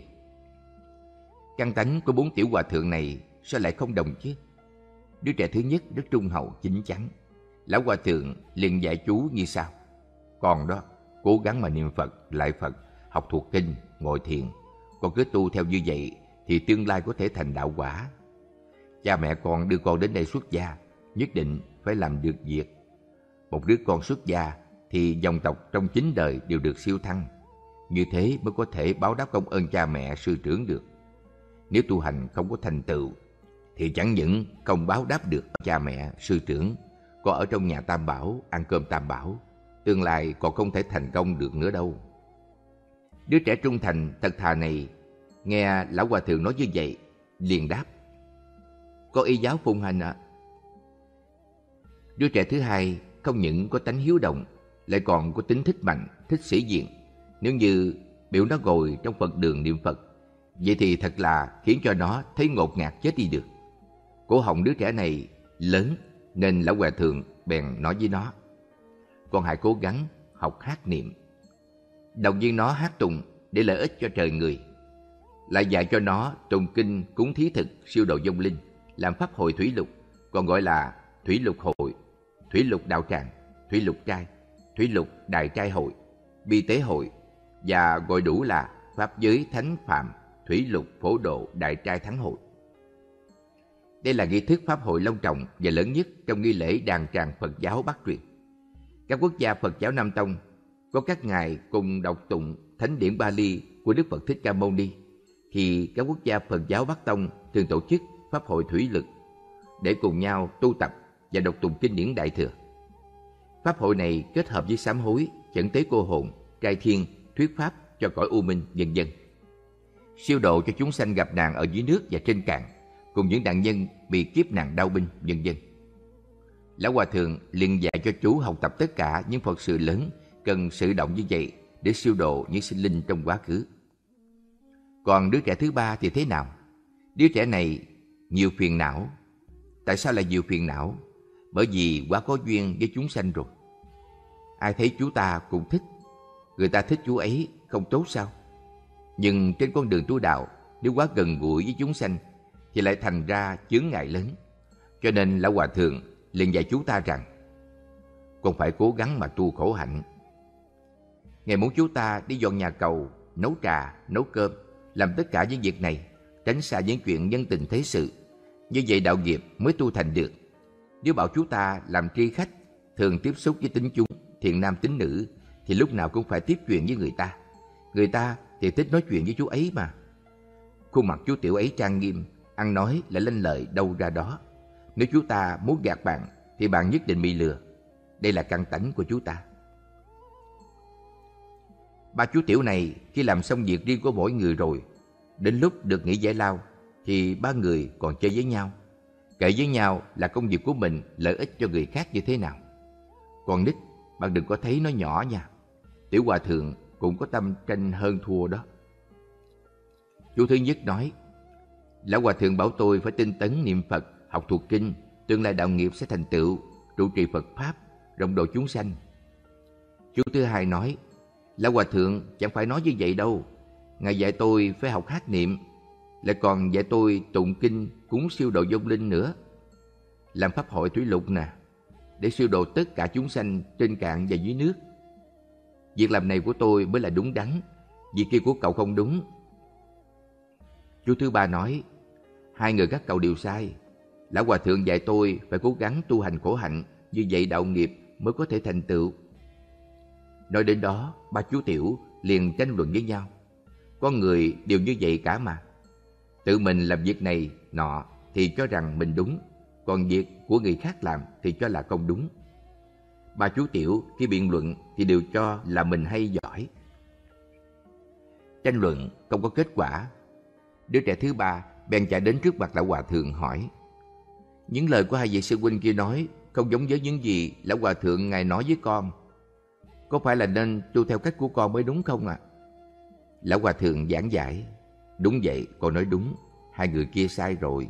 Căn tánh của 4 tiểu hòa thượng này sao lại không đồng chứ? Đứa trẻ thứ nhất rất trung hậu chín chắn. Lão hòa thượng liền dạy chú như sau: con đó, cố gắng mà niệm Phật, lại Phật, học thuộc kinh, ngồi thiền. Con cứ tu theo như vậy thì tương lai có thể thành đạo quả. Cha mẹ con đưa con đến đây xuất gia, nhất định phải làm được việc. Một đứa con xuất gia thì dòng tộc trong 9 đời đều được siêu thăng. Như thế mới có thể báo đáp công ơn cha mẹ sư trưởng được. Nếu tu hành không có thành tựu thì chẳng những không báo đáp được cha mẹ sư trưởng, có ở trong nhà Tam Bảo, ăn cơm Tam Bảo, tương lai còn không thể thành công được nữa đâu. Đứa trẻ trung thành thật thà này nghe lão hòa thượng nói như vậy, liền đáp: con y giáo phụng hành ạ. Đứa trẻ thứ hai không những có tánh hiếu động, lại còn có tính thích mạnh, thích sĩ diện. Nếu như biểu nó ngồi trong Phật đường niệm Phật, vậy thì thật là khiến cho nó thấy ngột ngạt chết đi được. Cổ họng đứa trẻ này lớn, nên lão hòa thượng bèn nói với nó: con hãy cố gắng học hát niệm, động viên nó hát tụng để lợi ích cho trời người. Lại dạy cho nó tụng kinh cúng thí thực, siêu độ vong linh, làm pháp hội thủy lục, còn gọi là thủy lục hội, thủy lục đạo tràng, thủy lục trai, thủy lục đại trai hội, bi tế hội, và gọi đủ là pháp giới thánh phạm thủy lục phổ độ đại trai thắng hội. Đây là nghi thức pháp hội long trọng và lớn nhất trong nghi lễ đàn tràng Phật giáo Bắc truyền. Các quốc gia Phật giáo Nam Tông có các ngài cùng đọc tụng thánh điển Bali của Đức Phật Thích Ca Mâu Ni, thì các quốc gia Phật giáo Bắc Tông thường tổ chức pháp hội thủy lực để cùng nhau tu tập và đọc tụng kinh điển Đại Thừa. Pháp hội này kết hợp với sám hối, chẩn tế cô hồn, trai thiên, thuyết pháp cho cõi u minh, vân vân, siêu độ cho chúng sanh gặp nạn ở dưới nước và trên cạn, cùng những nạn nhân bị kiếp nạn đau binh, vân vân. Lão hòa thượng liền dạy cho chú học tập tất cả những Phật sự lớn cần sự động như vậy để siêu độ những sinh linh trong quá khứ. Còn đứa trẻ thứ ba thì thế nào? Đứa trẻ này nhiều phiền não. Tại sao lại nhiều phiền não? Bởi vì quá có duyên với chúng sanh rồi. Ai thấy chú ta cũng thích. Người ta thích chú ấy không tốt sao? Nhưng trên con đường tu đạo, nếu quá gần gũi với chúng sanh thì lại thành ra chướng ngại lớn. Cho nên lão hòa thượng liền dạy chú ta rằng con phải cố gắng mà tu khổ hạnh. Ngài muốn chú ta đi dọn nhà cầu, nấu trà, nấu cơm, làm tất cả những việc này, tránh xa những chuyện nhân tình thế sự. Như vậy đạo nghiệp mới tu thành được. Nếu bảo chú ta làm tri khách, thường tiếp xúc với tín chúng, thiện nam tín nữ, thì lúc nào cũng phải tiếp chuyện với người ta. Người ta thì thích nói chuyện với chú ấy mà. Khuôn mặt chú tiểu ấy trang nghiêm, ăn nói lại lanh lợi đâu ra đó. Nếu chú ta muốn gạt bạn thì bạn nhất định bị lừa. Đây là căn tánh của chú ta. Ba chú tiểu này khi làm xong việc riêng của mỗi người rồi, đến lúc được nghỉ giải lao thì ba người còn chơi với nhau, kể với nhau là công việc của mình lợi ích cho người khác như thế nào. Còn nít, bạn đừng có thấy nó nhỏ nha. Tiểu hòa thượng cũng có tâm tranh hơn thua đó. Chú thứ nhất nói: lão hòa thượng bảo tôi phải tinh tấn niệm Phật, học thuộc kinh, tương lai đạo nghiệp sẽ thành tựu, trụ trì Phật pháp, rộng độ chúng sanh. Chú thứ hai nói: lão hòa thượng chẳng phải nói như vậy đâu. Ngài dạy tôi phải học hát niệm, lại còn dạy tôi tụng kinh cúng siêu độ vong linh nữa, làm pháp hội thủy lục nè, để siêu độ tất cả chúng sanh trên cạn và dưới nước. Việc làm này của tôi mới là đúng đắn, việc kia của cậu không đúng. Chú thứ ba nói: hai người các cậu đều sai. Lão hòa thượng dạy tôi phải cố gắng tu hành khổ hạnh, như vậy đạo nghiệp mới có thể thành tựu. Nói đến đó, ba chú tiểu liền tranh luận với nhau. Con người đều như vậy cả mà. Tự mình làm việc này nọ thì cho rằng mình đúng, còn việc của người khác làm thì cho là không đúng. Ba chú tiểu khi biện luận thì đều cho là mình hay giỏi. Tranh luận không có kết quả. Đứa trẻ thứ ba bèn chạy đến trước mặt lão hòa thượng hỏi: những lời của hai vị sư huynh kia nói không giống với những gì lão hòa thượng ngài nói với con. Có phải là nên tu theo cách của con mới đúng không ạ? Lão Hòa Thượng giảng giải: đúng vậy, con nói đúng, hai người kia sai rồi.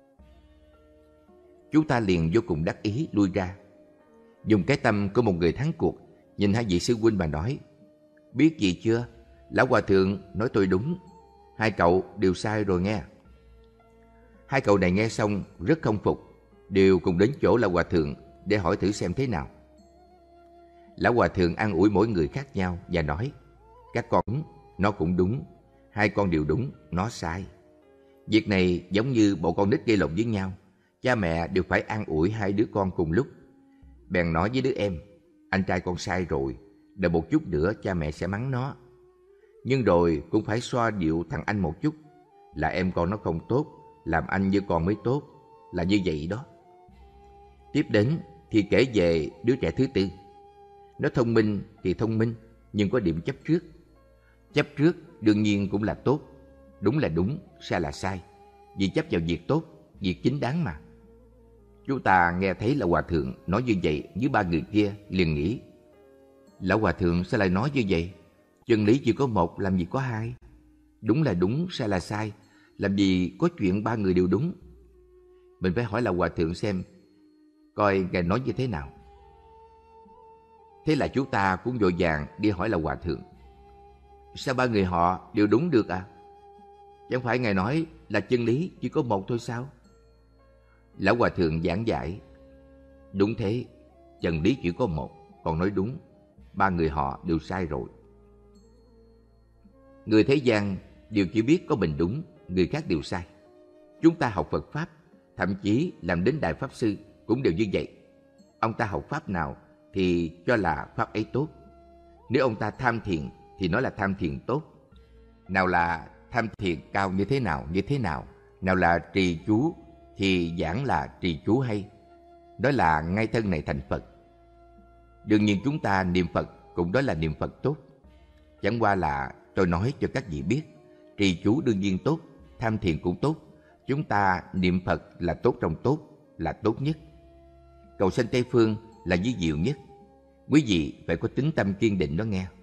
Chú ta liền vô cùng đắc ý lui ra, dùng cái tâm của một người thắng cuộc nhìn hai vị sư huynh mà nói: biết gì chưa, Lão Hòa Thượng nói tôi đúng, hai cậu đều sai rồi nghe. Hai cậu này nghe xong rất không phục, đều cùng đến chỗ Lão Hòa Thượng để hỏi thử xem thế nào. Lão Hòa Thượng an ủi mỗi người khác nhau và nói: các con, nó cũng đúng, hai con đều đúng, nó sai. Việc này giống như bộ con nít gây lộn với nhau, cha mẹ đều phải an ủi hai đứa con cùng lúc. Bèn nói với đứa em: anh trai con sai rồi, đợi một chút nữa cha mẹ sẽ mắng nó. Nhưng rồi cũng phải xoa dịu thằng anh một chút, là em con nó không tốt, làm anh như con mới tốt, là như vậy đó. Tiếp đến thì kể về đứa trẻ thứ tư. Nó thông minh thì thông minh, nhưng có điểm chấp trước. Chấp trước đương nhiên cũng là tốt, đúng là đúng, sai là sai, vì chấp vào việc tốt, việc chính đáng mà. Chú ta nghe thấy Lão Hòa Thượng nói như vậy với ba người kia, liền nghĩ: Lão Hòa Thượng sao lại nói như vậy? Chân lý chỉ có một, làm gì có hai. Đúng là đúng, sai là sai, làm gì có chuyện ba người đều đúng. Mình phải hỏi Lão Hòa Thượng xem coi ngài nói như thế nào. Thế là chú ta cũng vội vàng đi hỏi Lão Hòa Thượng: sao ba người họ đều đúng được à? Chẳng phải ngài nói là chân lý chỉ có một thôi sao? Lão Hòa Thượng giảng giải: đúng thế, chân lý chỉ có một, còn nói đúng, ba người họ đều sai rồi. Người thế gian đều chỉ biết có mình đúng, người khác đều sai. Chúng ta học Phật Pháp, thậm chí làm đến Đại Pháp Sư cũng đều như vậy. Ông ta học Pháp nào thì cho là Pháp ấy tốt. Nếu ông ta tham thiền thì nói là tham thiền tốt. Nào là tham thiền cao như thế nào. Nào là trì chú thì giảng là trì chú hay, đó là ngay thân này thành Phật. Đương nhiên chúng ta niệm Phật cũng đó là niệm Phật tốt. Chẳng qua là tôi nói cho các vị biết, trì chú đương nhiên tốt, tham thiền cũng tốt. Chúng ta niệm Phật là tốt trong tốt, là tốt nhất. Cầu sanh Tây Phương là vi diệu nhất. Quý vị phải có tính tâm kiên định đó nghe.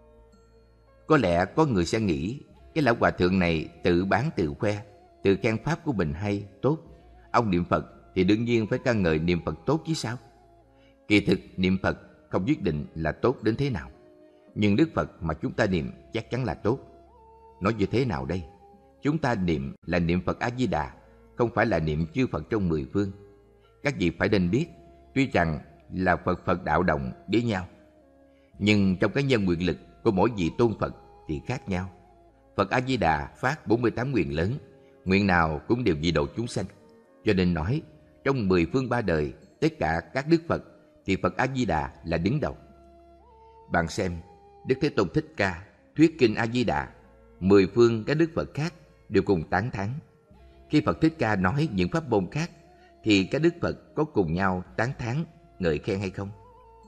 Có lẽ có người sẽ nghĩ cái Lão Hòa Thượng này tự bán tự khoe, tự khen Pháp của mình hay, tốt. Ông niệm Phật thì đương nhiên phải ca ngợi niệm Phật tốt chứ sao. Kỳ thực niệm Phật không quyết định là tốt đến thế nào, nhưng Đức Phật mà chúng ta niệm chắc chắn là tốt. Nói như thế nào đây? Chúng ta niệm là niệm Phật A-di-đà, không phải là niệm chư Phật trong mười phương. Các vị phải nên biết, tuy rằng là Phật đạo đồng với nhau, nhưng trong cái nhân nguyện lực của mỗi vị tôn Phật thì khác nhau. Phật A-di-đà phát 48 nguyện lớn, nguyện nào cũng đều vì độ chúng sanh. Cho nên nói, trong 10 phương ba đời, tất cả các Đức Phật thì Phật A-di-đà là đứng đầu. Bạn xem, Đức Thế Tôn Thích Ca thuyết kinh A-di-đà, 10 phương các Đức Phật khác đều cùng tán thán. Khi Phật Thích Ca nói những pháp môn khác, thì các Đức Phật có cùng nhau tán thán, ngợi khen hay không?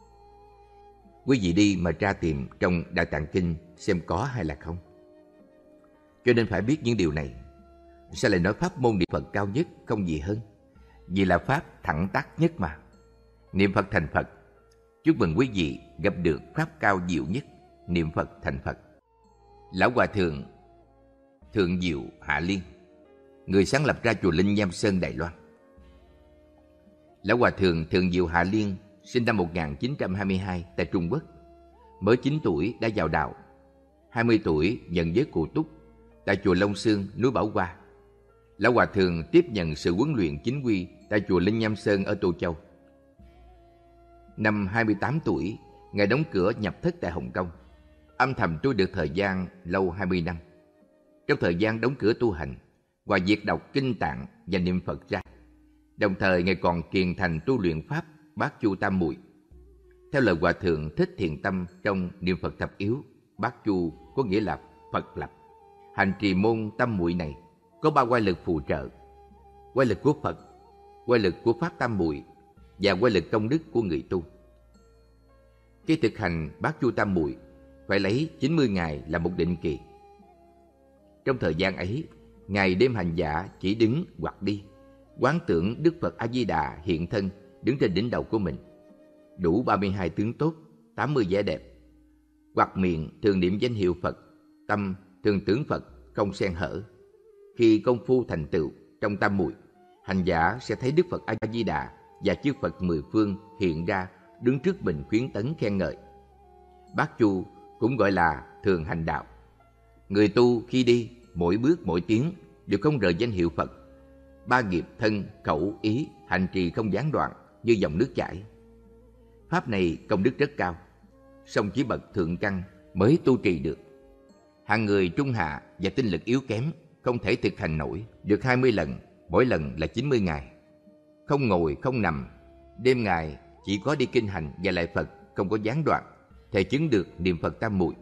Quý vị đi mà tra tìm trong Đại Tạng Kinh xem có hay là không. Cho nên phải biết những điều này. Sao lại nói pháp môn niệm Phật cao nhất không gì hơn? Vì là pháp thẳng tắc nhất mà. Niệm Phật thành Phật. Chúc mừng quý vị gặp được pháp cao diệu nhất, niệm Phật thành Phật. Lão Hòa Thượng Thượng Diệu Hạ Liên, người sáng lập ra chùa Linh Nham Sơn Đài Loan. Lão Hòa Thượng Thượng Diệu Hạ Liên sinh năm 1922 tại Trung Quốc. Mới 9 tuổi đã vào đạo, 20 tuổi nhận giới cụ túc tại chùa Long Xương, núi Bảo Hoa. Lão Hòa Thượng tiếp nhận sự huấn luyện chính quy tại chùa Linh Nham Sơn ở Tô Châu. Năm 28 tuổi, Ngài đóng cửa nhập thất tại Hồng Kông, âm thầm tu được thời gian lâu 20 năm. Trong thời gian đóng cửa tu hành, ngoài việc đọc kinh tạng và niệm Phật ra, đồng thời Ngài còn kiền thành tu luyện pháp Bát Chu Tam Muội. Theo lời Hòa Thượng Thích Thiện Tâm trong niệm Phật thập yếu, Bát Chu có nghĩa là Phật lập. Hành trì môn Tam Muội này có 3 oai lực phù trợ: oai lực của Phật, oai lực của Pháp Tam Muội và oai lực công đức của người tu. Khi thực hành Bát Chu Tam Muội phải lấy 90 ngày là một định kỳ. Trong thời gian ấy, ngày đêm hành giả chỉ đứng hoặc đi, quán tưởng Đức Phật A-di-đà hiện thân đứng trên đỉnh đầu của mình, đủ 32 tướng tốt, 80 vẻ đẹp. Hoặc miệng thường niệm danh hiệu Phật, tâm thường tưởng Phật không xen hở. Khi công phu thành tựu trong tam muội, hành giả sẽ thấy Đức Phật A Di Đà và chư Phật mười phương hiện ra đứng trước mình khuyến tấn khen ngợi. Bát Chu cũng gọi là thường hành đạo. Người tu khi đi, mỗi bước mỗi tiếng đều không rời danh hiệu Phật. Ba nghiệp thân, khẩu, ý hành trì không gián đoạn như dòng nước chảy. Pháp này công đức rất cao, song chỉ bậc thượng căn mới tu trì được. Hạng người trung hạ và tinh lực yếu kém không thể thực hành nổi được 20 lần, mỗi lần là 90 ngày. Không ngồi, không nằm, đêm ngày chỉ có đi kinh hành và lại Phật, không có gián đoạn, thể chứng được niệm Phật tam muội.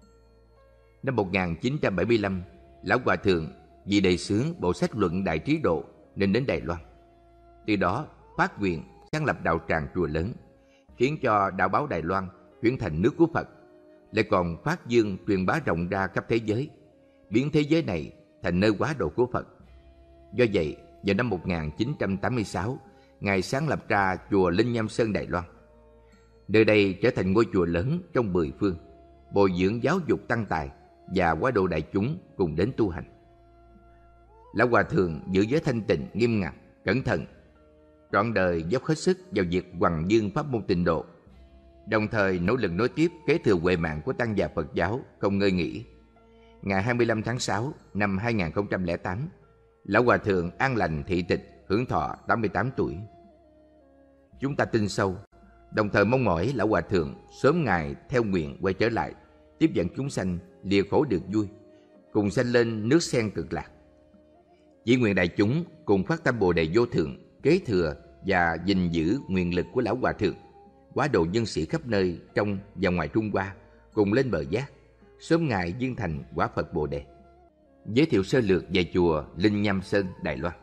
Năm 1975, Lão Hòa Thượng vì đề xướng bộ sách Luận Đại Trí Độ nên đến Đài Loan. Từ đó phát nguyện sáng lập đạo tràng chùa lớn, khiến cho đạo báo Đài Loan chuyển thành nước của Phật, lại còn phát dương truyền bá rộng ra khắp thế giới, biến thế giới này thành nơi hóa độ của Phật. Do vậy, vào năm 1986, Ngài sáng lập ra chùa Linh Nham Sơn Đài Loan. Nơi đây trở thành ngôi chùa lớn trong 10 phương, bồi dưỡng giáo dục tăng tài và hóa độ đại chúng cùng đến tu hành. Lão Hòa Thượng giữ giới thanh tịnh nghiêm ngặt, cẩn thận, trọn đời dốc hết sức vào việc hoằng dương pháp môn tịnh độ, đồng thời nỗ lực nối tiếp kế thừa huệ mạng của tăng già Phật giáo không ngơi nghỉ. Ngày 25 tháng 6 năm 2008, Lão Hòa Thượng an lành thị tịch, hưởng thọ 88 tuổi. Chúng ta tin sâu, đồng thời mong mỏi Lão Hòa Thượng sớm ngày theo nguyện quay trở lại, tiếp dẫn chúng sanh lìa khổ được vui, cùng sanh lên nước sen cực lạc. Chỉ nguyện đại chúng cùng phát tâm Bồ Đề vô thượng, kế thừa và gìn giữ nguyện lực của Lão Hòa Thượng, hóa độ nhân sĩ khắp nơi trong và ngoài Trung Hoa cùng lên bờ giác, sớm ngày viên thành quả Phật Bồ Đề. Giới thiệu sơ lược về chùa Linh Nham Sơn Đài Loan.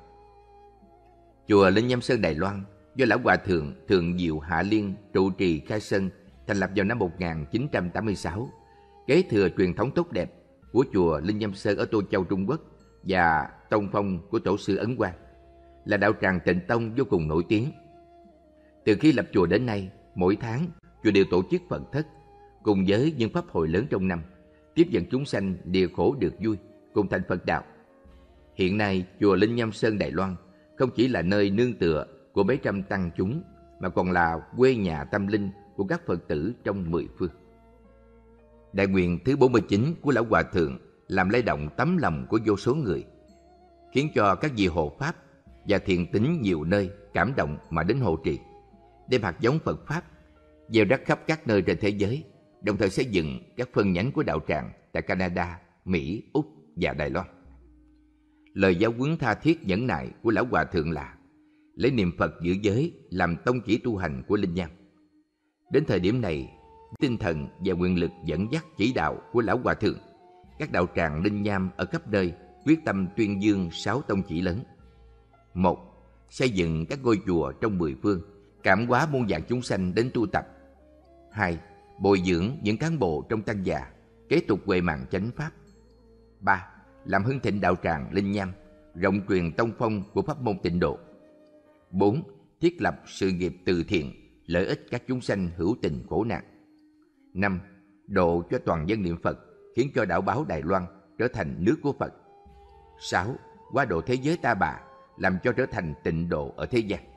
Chùa Linh Nham Sơn Đài Loan do Lão Hòa Thượng Thượng Diệu Hạ Liên trụ trì khai sơn, thành lập vào năm 1986, kế thừa truyền thống tốt đẹp của chùa Linh Nham Sơn ở Tô Châu, Trung Quốc và tông phong của tổ sư Ấn Quang, là đạo tràng Tịnh Tông vô cùng nổi tiếng. Từ khi lập chùa đến nay, mỗi tháng chùa đều tổ chức Phật thất cùng với những pháp hội lớn trong năm, tiếp dẫn chúng sanh lìa khổ được vui, cùng thành Phật đạo. Hiện nay, chùa Linh Nham Sơn Đài Loan không chỉ là nơi nương tựa của mấy trăm tăng chúng, mà còn là quê nhà tâm linh của các Phật tử trong 10 phương. Đại nguyện thứ 49 của Lão Hòa Thượng làm lay động tấm lòng của vô số người, khiến cho các vị hộ pháp và thiện tín nhiều nơi cảm động mà đến hộ trì, đem hạt giống Phật pháp gieo rắc khắp các nơi trên thế giới, đồng thời xây dựng các phân nhánh của đạo tràng tại Canada, Mỹ, Úc và Đài Loan. Lời giáo huấn tha thiết nhẫn nại của Lão Hòa Thượng là lấy niệm Phật giữ giới làm tông chỉ tu hành của Linh Nham. Đến thời điểm này, tinh thần và quyền lực dẫn dắt chỉ đạo của Lão Hòa Thượng, các đạo tràng Linh Nham ở khắp nơi quyết tâm tuyên dương 6 tông chỉ lớn. 1. Xây dựng các ngôi chùa trong 10 phương, cảm hóa muôn vàn chúng sanh đến tu tập. 2. Bồi dưỡng những cán bộ trong tăng già, kế tục huệ mạng chánh pháp. 3. Làm hưng thịnh đạo tràng Linh Nham, rộng truyền tông phong của pháp môn tịnh độ. 4. Thiết lập sự nghiệp từ thiện, lợi ích các chúng sanh hữu tình khổ nạn. 5. Độ cho toàn dân niệm Phật, khiến cho đạo báo Đài Loan trở thành nước của Phật. 6. Hóa độ thế giới ta bà, làm cho trở thành tịnh độ ở thế gian.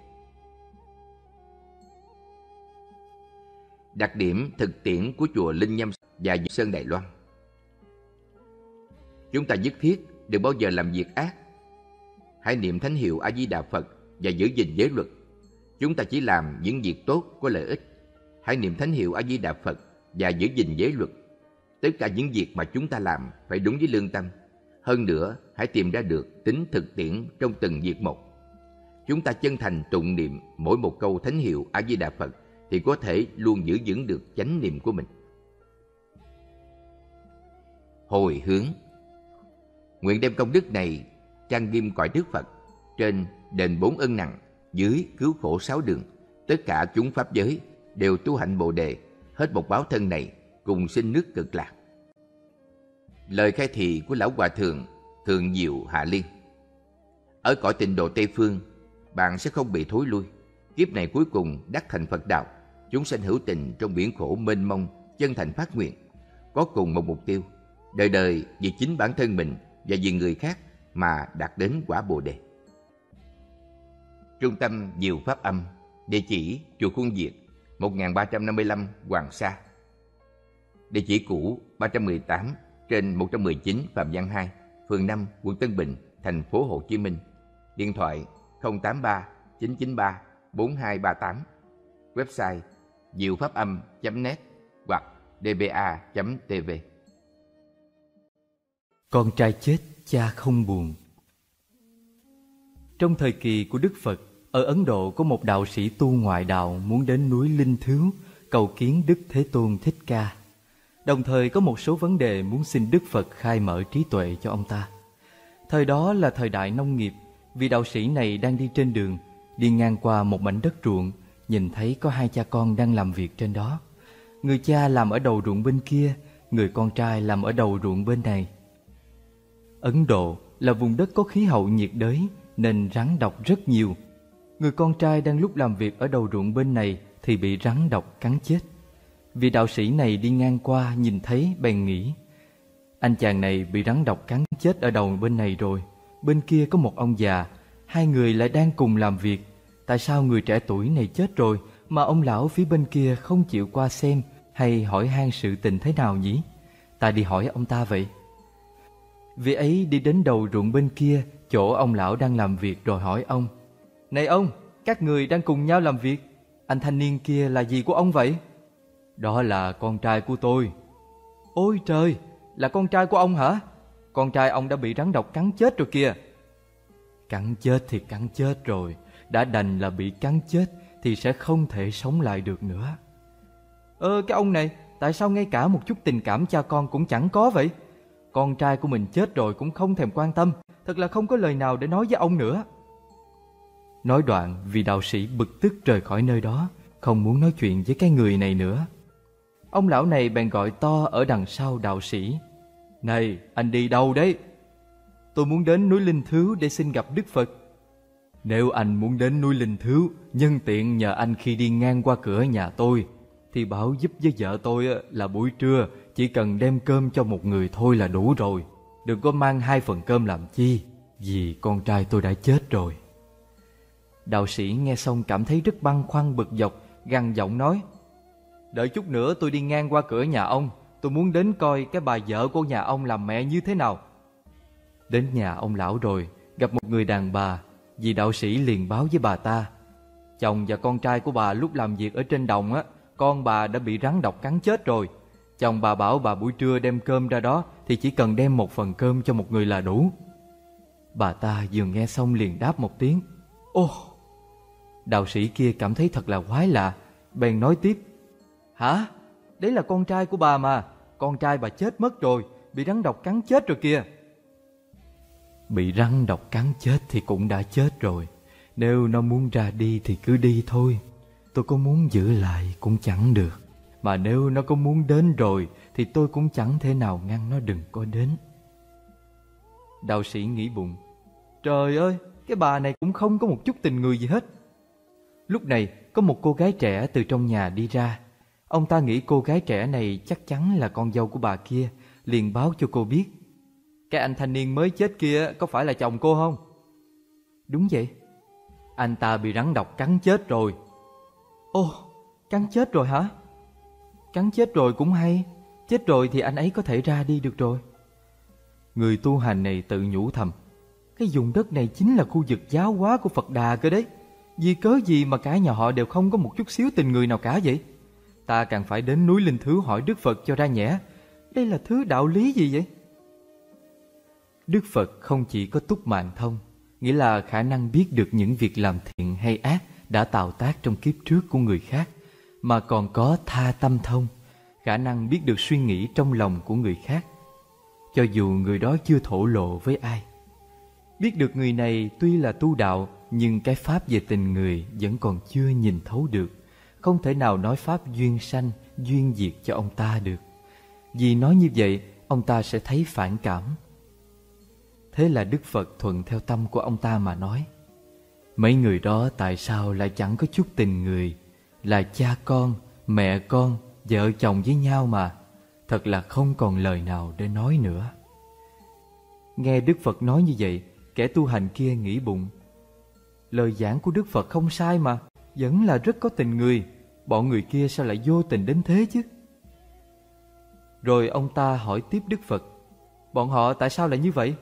Đặc điểm thực tiễn của chùa Linh Nham và Sơn Đài Loan. Chúng ta nhất thiết đừng bao giờ làm việc ác. Hãy niệm thánh hiệu A Di Đà Phật và giữ gìn giới luật. Chúng ta chỉ làm những việc tốt có lợi ích. Hãy niệm thánh hiệu A Di Đà Phật và giữ gìn giới luật. Tất cả những việc mà chúng ta làm phải đúng với lương tâm. Hơn nữa, hãy tìm ra được tính thực tiễn trong từng việc một. Chúng ta chân thành tụng niệm mỗi một câu thánh hiệu A Di Đà Phật thì có thể luôn giữ vững được chánh niệm của mình. Hồi hướng. Nguyện đem công đức này trang nghiêm cõi Đức Phật, trên đền 4 ân nặng, dưới cứu khổ 6 đường. Tất cả chúng pháp giới đều tu hạnh Bồ Đề, hết một báo thân này cùng sinh nước cực lạc. Lời khai thị của Lão Hòa Thượng Thượng Diệu Hạ Liên. Ở cõi tịnh độ Tây Phương, bạn sẽ không bị thối lui. Kiếp này cuối cùng đắc thành Phật đạo, chúng sanh hữu tình trong biển khổ mênh mông, chân thành phát nguyện, có cùng một mục tiêu, đời đời vì chính bản thân mình và vì người khác mà đạt đến quả Bồ Đề. Trung tâm Diệu Pháp Âm, địa chỉ chùa Khuôn Việt, 1355 Hoàng Sa. Địa chỉ cũ 318 trên 119 Phạm Văn 2, phường 5, quận Tân Bình, thành phố Hồ Chí Minh. Điện thoại 083 993 4238. Website diệu-pháp-âm.net hoặc dba.tv. Con trai chết, cha không buồn. Trong thời kỳ của Đức Phật, ở Ấn Độ có một đạo sĩ tu ngoại đạo muốn đến núi Linh Thứu cầu kiến Đức Thế Tôn Thích Ca. Đồng thời có một số vấn đề muốn xin Đức Phật khai mở trí tuệ cho ông ta. Thời đó là thời đại nông nghiệp, vị đạo sĩ này đang đi trên đường, đi ngang qua một mảnh đất ruộng, nhìn thấy có hai cha con đang làm việc trên đó. Người cha làm ở đầu ruộng bên kia, người con trai làm ở đầu ruộng bên này. Ấn Độ là vùng đất có khí hậu nhiệt đới nên rắn độc rất nhiều. Người con trai đang lúc làm việc ở đầu ruộng bên này thì bị rắn độc cắn chết. Vị đạo sĩ này đi ngang qua nhìn thấy bèn nghĩ, anh chàng này bị rắn độc cắn chết ở đầu bên này rồi, bên kia có một ông già, hai người lại đang cùng làm việc. Tại sao người trẻ tuổi này chết rồi mà ông lão phía bên kia không chịu qua xem hay hỏi han sự tình thế nào nhỉ? Ta đi hỏi ông ta vậy. Vị ấy đi đến đầu ruộng bên kia, chỗ ông lão đang làm việc rồi hỏi ông, này ông, các người đang cùng nhau làm việc, anh thanh niên kia là gì của ông vậy? Đó là con trai của tôi. Ôi trời, là con trai của ông hả? Con trai ông đã bị rắn độc cắn chết rồi kìa. Cắn chết thì cắn chết rồi, đã đành là bị cắn chết thì sẽ không thể sống lại được nữa. Cái ông này, tại sao ngay cả một chút tình cảm cha con cũng chẳng có vậy? Con trai của mình chết rồi cũng không thèm quan tâm, thật là không có lời nào để nói với ông nữa. Nói đoạn, vị đạo sĩ bực tức rời khỏi nơi đó, không muốn nói chuyện với cái người này nữa. Ông lão này bèn gọi to ở đằng sau đạo sĩ, này, anh đi đâu đấy? Tôi muốn đến núi Linh Thứu để xin gặp Đức Phật. Nếu anh muốn đến núi Linh Thứu, nhân tiện nhờ anh khi đi ngang qua cửa nhà tôi, thì bảo giúp với vợ tôi là buổi trưa chỉ cần đem cơm cho một người thôi là đủ rồi. Đừng có mang 2 phần cơm làm chi, vì con trai tôi đã chết rồi. Đạo sĩ nghe xong cảm thấy rất băn khoăn bực dọc, gằn giọng nói, đợi chút nữa tôi đi ngang qua cửa nhà ông, tôi muốn đến coi cái bà vợ của nhà ông làm mẹ như thế nào. Đến nhà ông lão rồi, gặp một người đàn bà, vị đạo sĩ liền báo với bà ta, chồng và con trai của bà lúc làm việc ở trên đồng con bà đã bị rắn độc cắn chết rồi. Chồng bà bảo bà buổi trưa đem cơm ra đó thì chỉ cần đem 1 phần cơm cho một người là đủ. Bà ta vừa nghe xong liền đáp một tiếng, ô. Đạo sĩ kia cảm thấy thật là quái lạ, bèn nói tiếp, hả? Đấy là con trai của bà mà, con trai bà chết mất rồi, bị rắn độc cắn chết rồi kìa. Bị rắn độc cắn chết thì cũng đã chết rồi, nếu nó muốn ra đi thì cứ đi thôi. Tôi có muốn giữ lại cũng chẳng được, mà nếu nó có muốn đến rồi thì tôi cũng chẳng thể nào ngăn nó đừng có đến. Đạo sĩ nghĩ bụng, trời ơi, cái bà này cũng không có một chút tình người gì hết. Lúc này có một cô gái trẻ từ trong nhà đi ra. Ông ta nghĩ cô gái trẻ này chắc chắn là con dâu của bà kia, liền báo cho cô biết, cái anh thanh niên mới chết kia có phải là chồng cô không? Đúng vậy. Anh ta bị rắn độc cắn chết rồi. Ồ, cắn chết rồi hả? Cắn chết rồi cũng hay, chết rồi thì anh ấy có thể ra đi được rồi. Người tu hành này tự nhủ thầm, cái vùng đất này chính là khu vực giáo hóa của Phật Đà cơ đấy. Vì cớ gì mà cả nhà họ đều không có một chút xíu tình người nào cả vậy? Ta càng phải đến núi Linh Thứu hỏi Đức Phật cho ra nhẽ. Đây là thứ đạo lý gì vậy? Đức Phật không chỉ có túc mạng thông, nghĩa là khả năng biết được những việc làm thiện hay ác đã tạo tác trong kiếp trước của người khác, mà còn có tha tâm thông, khả năng biết được suy nghĩ trong lòng của người khác, cho dù người đó chưa thổ lộ với ai. Biết được người này tuy là tu đạo, nhưng cái pháp về tình người vẫn còn chưa nhìn thấu được, không thể nào nói pháp duyên sanh, duyên diệt cho ông ta được. Vì nói như vậy, ông ta sẽ thấy phản cảm. Thế là Đức Phật thuận theo tâm của ông ta mà nói, mấy người đó tại sao lại chẳng có chút tình người, là cha con, mẹ con, vợ chồng với nhau mà. thật là không còn lời nào để nói nữa. Nghe Đức Phật nói như vậy, kẻ tu hành kia nghĩ bụng: lời giảng của Đức Phật không sai mà, vẫn là rất có tình người. Bọn người kia sao lại vô tình đến thế chứ? Rồi ông ta hỏi tiếp Đức Phật: bọn họ tại sao lại như vậy?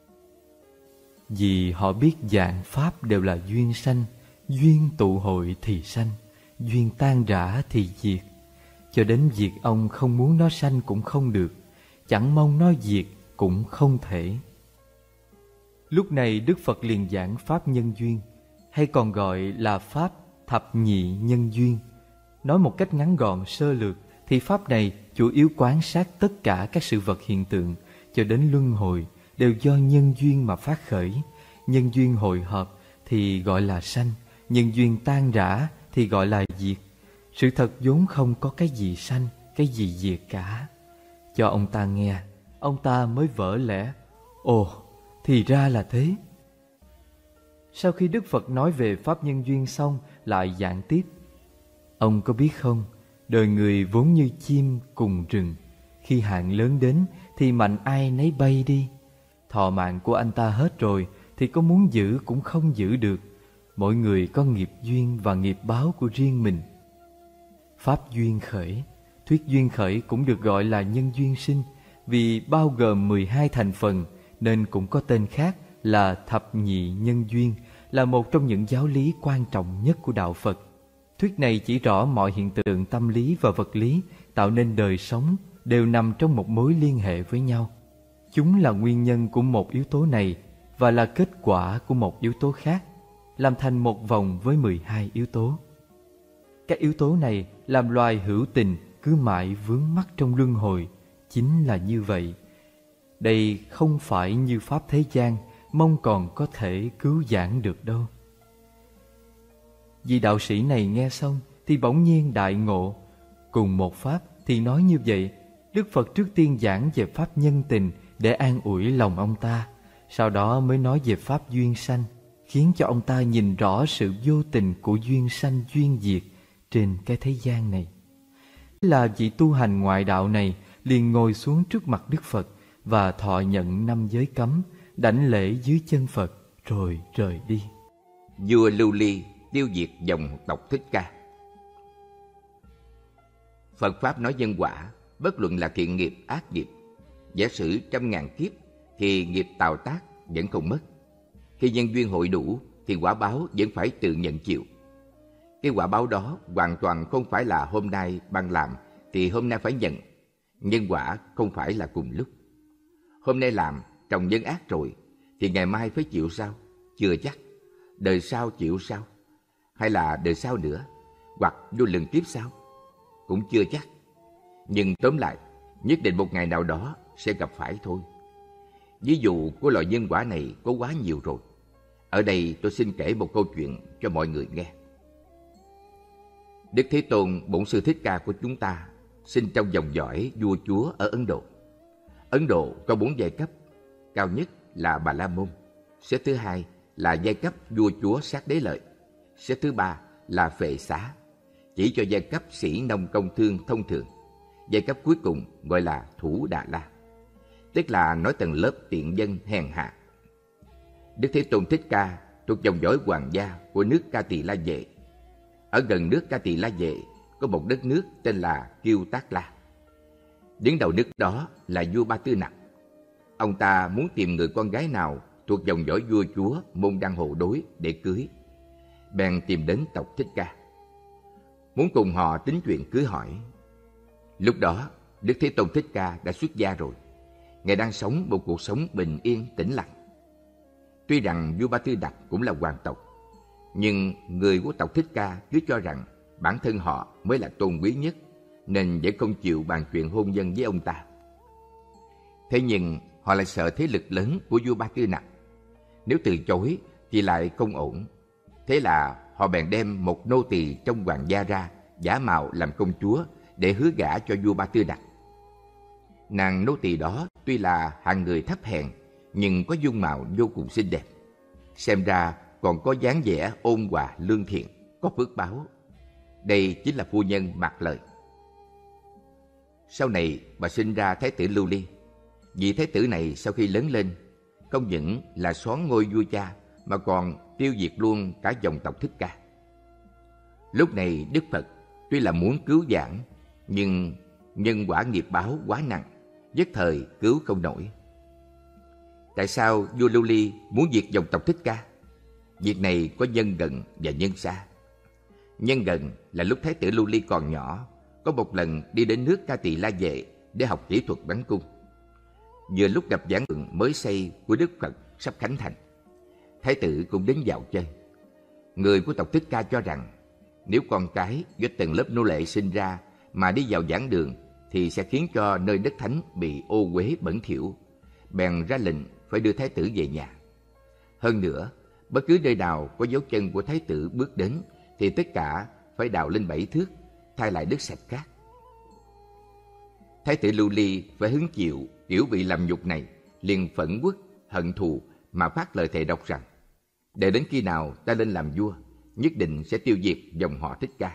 Vì họ biết vạn pháp đều là duyên sanh, duyên tụ hội thì sanh, duyên tan rã thì diệt. Cho đến việc ông không muốn nó sanh cũng không được, chẳng mong nó diệt cũng không thể. Lúc này Đức Phật liền giảng pháp nhân duyên, hay còn gọi là pháp thập nhị nhân duyên. Nói một cách ngắn gọn sơ lược thì pháp này chủ yếu quan sát tất cả các sự vật hiện tượng cho đến luân hồi đều do nhân duyên mà phát khởi. Nhân duyên hội hợp thì gọi là sanh, nhân duyên tan rã thì gọi là diệt. Sự thật vốn không có cái gì sanh, cái gì diệt cả. Cho ông ta nghe, ông ta mới vỡ lẽ: ồ, thì ra là thế. Sau khi Đức Phật nói về pháp nhân duyên xong, lại giảng tiếp: ông có biết không, đời người vốn như chim cùng rừng, khi hạn lớn đến thì mạnh ai nấy bay đi. Thọ mạng của anh ta hết rồi thì có muốn giữ cũng không giữ được. Mỗi người có nghiệp duyên và nghiệp báo của riêng mình. Pháp duyên khởi, thuyết duyên khởi cũng được gọi là nhân duyên sinh, vì bao gồm 12 thành phần nên cũng có tên khác là thập nhị nhân duyên, là một trong những giáo lý quan trọng nhất của đạo Phật. Thuyết này chỉ rõ mọi hiện tượng tâm lý và vật lý tạo nên đời sống đều nằm trong một mối liên hệ với nhau. Chúng là nguyên nhân của một yếu tố này và là kết quả của một yếu tố khác, làm thành một vòng với 12 yếu tố. Các yếu tố này làm loài hữu tình cứ mãi vướng mắc trong luân hồi. Chính là như vậy. Đây không phải như pháp thế gian, mong còn có thể cứu vãn được đâu. Vị đạo sĩ này nghe xong thì bỗng nhiên đại ngộ. Cùng một pháp thì nói như vậy, Đức Phật trước tiên giảng về pháp nhân tình để an ủi lòng ông ta, sau đó mới nói về pháp duyên sanh, khiến cho ông ta nhìn rõ sự vô tình của duyên sanh duyên diệt trên cái thế gian này. Là vị tu hành ngoại đạo này liền ngồi xuống trước mặt Đức Phật và thọ nhận 5 giới cấm, đảnh lễ dưới chân Phật rồi rời đi. Vua Lưu Ly tiêu diệt dòng tộc Thích Ca. Phật Pháp nói nhân quả, bất luận là thiện nghiệp, ác nghiệp. Giả sử 100.000 kiếp thì nghiệp tào tác vẫn không mất. Khi nhân duyên hội đủ thì quả báo vẫn phải tự nhận chịu. Cái quả báo đó hoàn toàn không phải là hôm nay bạn làm thì hôm nay phải nhận. Nhân quả không phải là cùng lúc. Hôm nay làm trồng nhân ác rồi thì ngày mai phải chịu sao? Chưa chắc. Đời sau chịu sao? Hay là đời sau nữa? Hoặc vô lần kiếp sau? Cũng chưa chắc. Nhưng tóm lại, nhất định một ngày nào đó sẽ gặp phải thôi. Ví dụ của loại nhân quả này có quá nhiều rồi. Ở đây tôi xin kể một câu chuyện cho mọi người nghe. Đức Thế Tôn Bổn Sư Thích Ca của chúng ta sinh trong dòng dõi vua chúa ở Ấn Độ. Ấn Độ có 4 giai cấp, cao nhất là Bà La Môn, xếp thứ hai là giai cấp vua chúa Sát Đế Lợi, xếp thứ ba là Phệ Xá, chỉ cho giai cấp sĩ nông công thương thông thường. Giai cấp cuối cùng gọi là Thủ Đà La, tức là nói tầng lớp tiện dân hèn hạ. Đức Thế Tôn Thích Ca thuộc dòng dõi hoàng gia của nước Ca Tỳ La Vệ. Ở gần nước Ca Tỳ La Vệ có một đất nước tên là Kiêu Tác La. Đứng đầu nước đó là vua Ba Tư Nặc. Ông ta muốn tìm người con gái nào thuộc dòng dõi vua chúa Môn Đăng Hộ Đối để cưới. Bèn tìm đến tộc Thích Ca, muốn cùng họ tính chuyện cưới hỏi. Lúc đó Đức Thế Tôn Thích Ca đã xuất gia rồi. Ngài đang sống một cuộc sống bình yên tĩnh lặng. Tuy rằng vua Ba Tư Nặc cũng là hoàng tộc, nhưng người của tộc Thích Ca cứ cho rằng bản thân họ mới là tôn quý nhất, nên vẫn không chịu bàn chuyện hôn nhân với ông ta. Thế nhưng họ lại sợ thế lực lớn của vua Ba Tư Nặc. Nếu từ chối thì lại không ổn. Thế là họ bèn đem một nô tỳ trong hoàng gia ra, giả mạo làm công chúa để hứa gả cho vua Ba Tư Nặc. Nàng nô tỳ đó tuy là hạng người thấp hèn, nhưng có dung mạo vô cùng xinh đẹp. Xem ra còn có dáng vẻ ôn hòa lương thiện, có phước báo. Đây chính là phu nhân Mạc Lợi. Sau này bà sinh ra Thái tử Lưu Ly. Vị thái tử này sau khi lớn lên, không những là soán ngôi vua cha mà còn tiêu diệt luôn cả dòng tộc Thích Ca. Lúc này Đức Phật tuy là muốn cứu vãn, nhưng nhân quả nghiệp báo quá nặng, nhất thời cứu không nổi. Tại sao vua Lưu Ly muốn diệt dòng tộc Thích Ca? Việc này có nhân gần và nhân xa. Nhân gần là lúc thái tử Lưu Ly còn nhỏ, có một lần đi đến nước Ca Tỳ La Vệ để học kỹ thuật bắn cung. Vừa lúc gặp giảng đường mới xây của Đức Phật sắp khánh thành, thái tử cũng đến dạo chơi. Người của tộc Thích Ca cho rằng nếu con cái do tầng lớp nô lệ sinh ra mà đi vào giảng đường thì sẽ khiến cho nơi đất thánh bị ô uế bẩn thỉu, bèn ra lệnh phải đưa thái tử về nhà. Hơn nữa, bất cứ nơi nào có dấu chân của thái tử bước đến thì tất cả phải đào lên 7 thước, thay lại đất sạch khác. Thái tử Lưu Ly phải hứng chịu kiểu bị làm nhục này, liền phẫn uất hận thù mà phát lời thề độc rằng để đến khi nào ta lên làm vua, nhất định sẽ tiêu diệt dòng họ Thích Ca.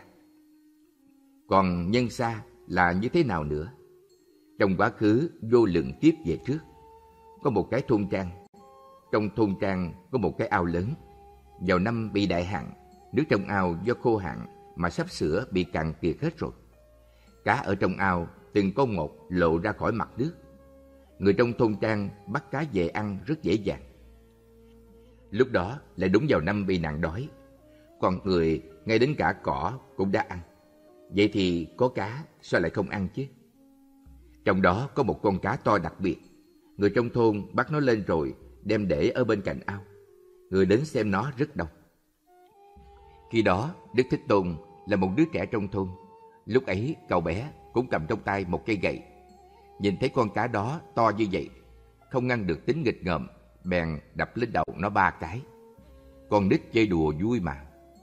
Còn nhân xa là như thế nào nữa? Trong quá khứ vô lượng kiếp về trước, có một cái thôn trang. Trong thôn trang có một cái ao lớn. Vào năm bị đại hạn, nước trong ao do khô hạn mà sắp sửa bị cạn kiệt hết rồi. Cá ở trong ao từng con một lộ ra khỏi mặt nước. Người trong thôn trang bắt cá về ăn rất dễ dàng. Lúc đó lại đúng vào năm bị nạn đói, còn người ngay đến cả cỏ cũng đã ăn. Vậy thì có cá sao lại không ăn chứ? Trong đó có một con cá to đặc biệt. Người trong thôn bắt nó lên rồi đem để ở bên cạnh ao. Người đến xem nó rất đông. Khi đó Đức Thích Tôn là một đứa trẻ trong thôn. Lúc ấy cậu bé cũng cầm trong tay một cây gậy. Nhìn thấy con cá đó to như vậy, không ngăn được tính nghịch ngợm, bèn đập lên đầu nó 3 cái. Con nít chơi đùa vui mà.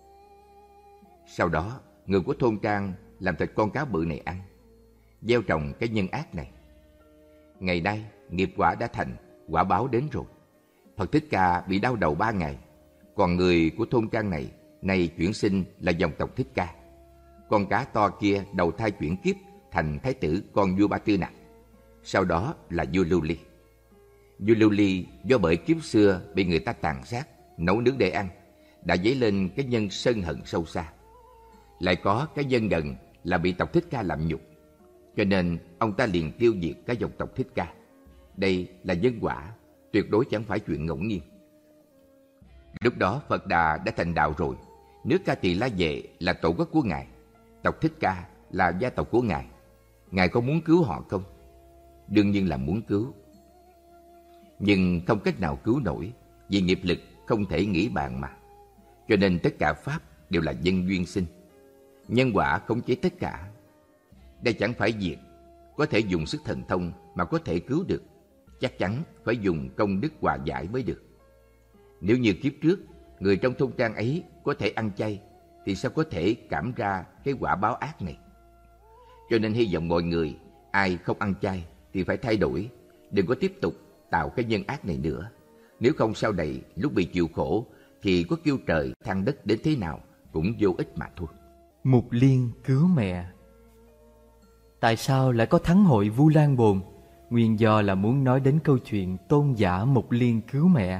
Sau đó người của thôn trang làm thịt con cá bự này ăn, gieo trồng cái nhân ác này. Ngày nay nghiệp quả đã thành, quả báo đến rồi. Phật Thích Ca bị đau đầu 3 ngày, còn người của thôn trang này nay chuyển sinh là dòng tộc Thích Ca. Con cá to kia đầu thai chuyển kiếp thành thái tử con vua Ba Tư Nặc, sau đó là vua Lưu Ly. Vua Lưu Ly do bởi kiếp xưa bị người ta tàn sát, nấu nướng để ăn, đã dấy lên cái nhân sân hận sâu xa. Lại có cái nhân gần là bị tộc Thích Ca làm nhục, cho nên ông ta liền tiêu diệt cả dòng tộc Thích Ca. Đây là nhân quả, tuyệt đối chẳng phải chuyện ngẫu nhiên. Lúc đó Phật Đà đã thành đạo rồi. Nước Ca Tỳ La Vệ là tổ quốc của Ngài, tộc Thích Ca là gia tộc của Ngài. Ngài có muốn cứu họ không? Đương nhiên là muốn cứu, nhưng không cách nào cứu nổi, vì nghiệp lực không thể nghĩ bàn mà. Cho nên tất cả pháp đều là nhân duyên sinh, nhân quả khống chế tất cả. Đây chẳng phải việc có thể dùng sức thần thông mà có thể cứu được, chắc chắn phải dùng công đức hòa giải mới được. Nếu như kiếp trước người trong thôn trang ấy có thể ăn chay, thì sao có thể cảm ra cái quả báo ác này? Cho nên hy vọng mọi người ai không ăn chay thì phải thay đổi, đừng có tiếp tục tạo cái nhân ác này nữa. Nếu không sau này lúc bị chịu khổ thì có kêu trời than đất đến thế nào cũng vô ích mà thôi. Mục Liên cứu mẹ. Tại sao lại có thắng hội Vu Lan Bồn? Nguyên do là muốn nói đến câu chuyện tôn giả Mục Liên cứu mẹ.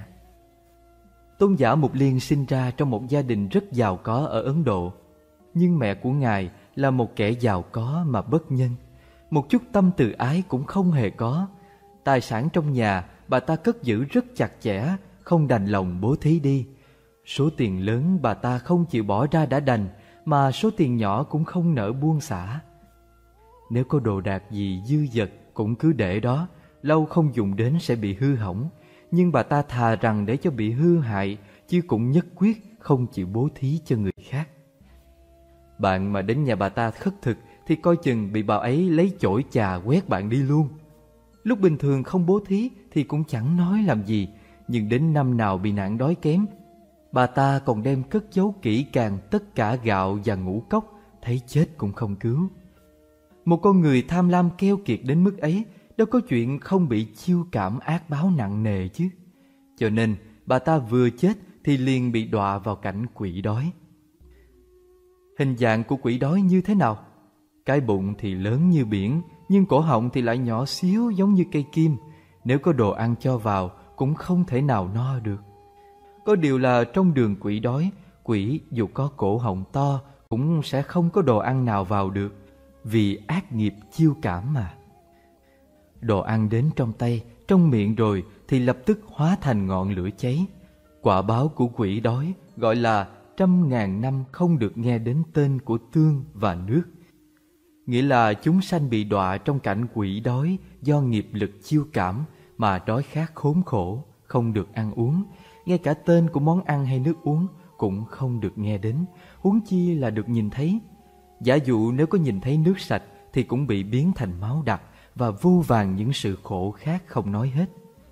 Tôn giả Mục Liên sinh ra trong một gia đình rất giàu có ở Ấn Độ. Nhưng mẹ của ngài là một kẻ giàu có mà bất nhân, một chút tâm từ ái cũng không hề có. Tài sản trong nhà bà ta cất giữ rất chặt chẽ, không đành lòng bố thí đi. Số tiền lớn bà ta không chịu bỏ ra đã đành, mà số tiền nhỏ cũng không nỡ buông xả. Nếu có đồ đạc gì dư dật cũng cứ để đó, lâu không dùng đến sẽ bị hư hỏng. Nhưng bà ta thà rằng để cho bị hư hại, chứ cũng nhất quyết không chịu bố thí cho người khác. Bạn mà đến nhà bà ta khất thực thì coi chừng bị bà ấy lấy chổi chà quét bạn đi luôn. Lúc bình thường không bố thí thì cũng chẳng nói làm gì, nhưng đến năm nào bị nạn đói kém, bà ta còn đem cất giấu kỹ càng tất cả gạo và ngũ cốc, thấy chết cũng không cứu. Một con người tham lam keo kiệt đến mức ấy, đâu có chuyện không bị chiêu cảm ác báo nặng nề chứ. Cho nên bà ta vừa chết thì liền bị đọa vào cảnh quỷ đói. Hình dạng của quỷ đói như thế nào? Cái bụng thì lớn như biển, nhưng cổ họng thì lại nhỏ xíu giống như cây kim. Nếu có đồ ăn cho vào cũng không thể nào no được. Có điều là trong đường quỷ đói, quỷ dù có cổ họng to cũng sẽ không có đồ ăn nào vào được, vì ác nghiệp chiêu cảm mà. Đồ ăn đến trong tay, trong miệng rồi thì lập tức hóa thành ngọn lửa cháy. Quả báo của quỷ đói gọi là 100.000 năm không được nghe đến tên của tương và nước. Nghĩa là chúng sanh bị đọa trong cảnh quỷ đói do nghiệp lực chiêu cảm mà đói khát khốn khổ, không được ăn uống. Ngay cả tên của món ăn hay nước uống cũng không được nghe đến, huống chi là được nhìn thấy. Giả dụ nếu có nhìn thấy nước sạch thì cũng bị biến thành máu đặc và vô vàn những sự khổ khác không nói hết.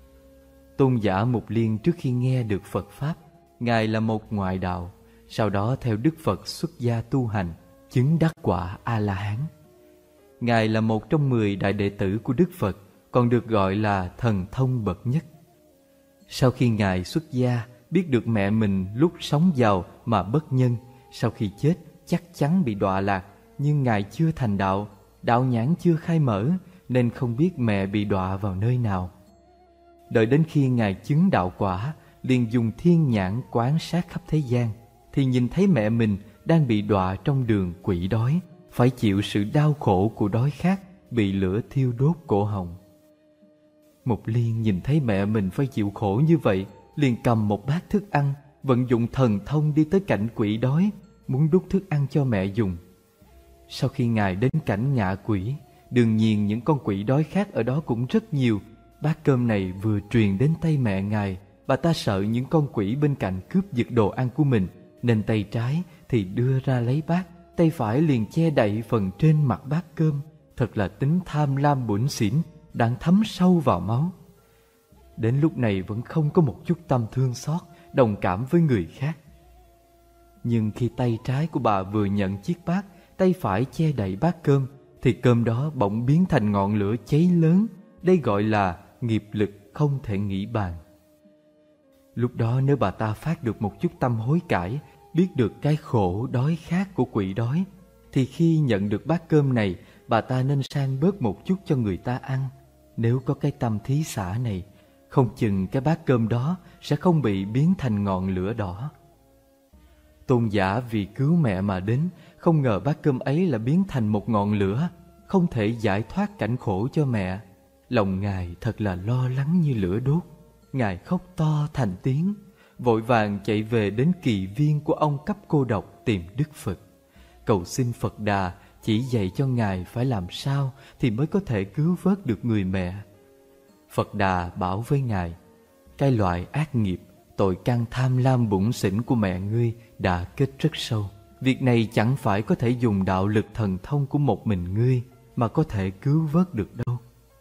Tôn giả Mục Liên trước khi nghe được Phật Pháp, Ngài là một ngoại đạo, sau đó theo Đức Phật xuất gia tu hành, chứng đắc quả A-la-hán. Ngài là một trong 10 đại đệ tử của Đức Phật, còn được gọi là thần thông bậc nhất. Sau khi Ngài xuất gia, biết được mẹ mình lúc sống giàu mà bất nhân, sau khi chết chắc chắn bị đọa lạc, nhưng Ngài chưa thành đạo, đạo nhãn chưa khai mở, nên không biết mẹ bị đọa vào nơi nào. Đợi đến khi Ngài chứng đạo quả, liền dùng thiên nhãn quan sát khắp thế gian, thì nhìn thấy mẹ mình đang bị đọa trong đường quỷ đói, phải chịu sự đau khổ của đói khát, bị lửa thiêu đốt cổ họng. Mục Liên nhìn thấy mẹ mình phải chịu khổ như vậy, liền cầm một bát thức ăn, vận dụng thần thông đi tới cảnh quỷ đói, muốn đút thức ăn cho mẹ dùng. Sau khi Ngài đến cảnh ngạ quỷ, đương nhiên những con quỷ đói khác ở đó cũng rất nhiều. Bát cơm này vừa truyền đến tay mẹ Ngài, bà ta sợ những con quỷ bên cạnh cướp giật đồ ăn của mình, nên tay trái thì đưa ra lấy bát, tay phải liền che đậy phần trên mặt bát cơm. Thật là tính tham lam bủn xỉn, đang thấm sâu vào máu. Đến lúc này vẫn không có một chút tâm thương xót, đồng cảm với người khác. Nhưng khi tay trái của bà vừa nhận chiếc bát, tay phải che đậy bát cơm, thì cơm đó bỗng biến thành ngọn lửa cháy lớn. Đây gọi là nghiệp lực không thể nghĩ bàn. Lúc đó nếu bà ta phát được một chút tâm hối cải, biết được cái khổ đói khát của quỷ đói, thì khi nhận được bát cơm này, bà ta nên sang bớt một chút cho người ta ăn. Nếu có cái tâm thí xả này, không chừng cái bát cơm đó sẽ không bị biến thành ngọn lửa đỏ. Tôn giả vì cứu mẹ mà đến, không ngờ bát cơm ấy là biến thành một ngọn lửa, không thể giải thoát cảnh khổ cho mẹ. Lòng Ngài thật là lo lắng như lửa đốt. Ngài khóc to thành tiếng, vội vàng chạy về đến kỳ viên của ông cấp cô độc tìm Đức Phật, cầu xin Phật Đà chỉ dạy cho Ngài phải làm sao thì mới có thể cứu vớt được người mẹ. Phật Đà bảo với Ngài, cái loại ác nghiệp, tội căn tham lam bủn xỉn của mẹ ngươi đã kết rất sâu. Việc này chẳng phải có thể dùng đạo lực thần thông của một mình ngươi mà có thể cứu vớt được đâu.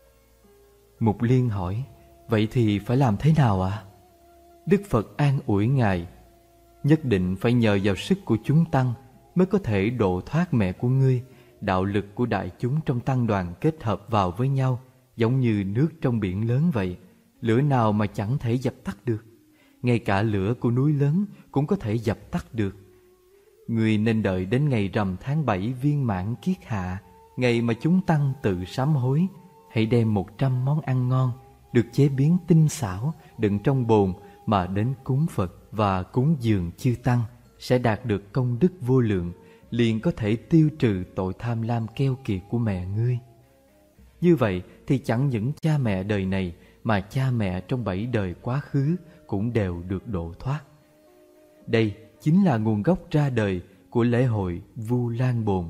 Mục Liên hỏi, vậy thì phải làm thế nào ạ? Đức Phật an ủi Ngài, nhất định phải nhờ vào sức của chúng tăng mới có thể độ thoát mẹ của ngươi. Đạo lực của đại chúng trong tăng đoàn kết hợp vào với nhau, giống như nước trong biển lớn vậy. Lửa nào mà chẳng thể dập tắt được. Ngay cả lửa của núi lớn cũng có thể dập tắt được. Ngươi nên đợi đến ngày rằm tháng 7 viên mãn kiết hạ, ngày mà chúng tăng tự sám hối. Hãy đem 100 món ăn ngon, được chế biến tinh xảo, đựng trong bồn mà đến cúng Phật và cúng dường chư tăng, sẽ đạt được công đức vô lượng, liền có thể tiêu trừ tội tham lam keo kiệt của mẹ ngươi. Như vậy thì chẳng những cha mẹ đời này mà cha mẹ trong 7 đời quá khứ cũng đều được độ thoát. Đây chính là nguồn gốc ra đời của lễ hội Vu Lan Bồn.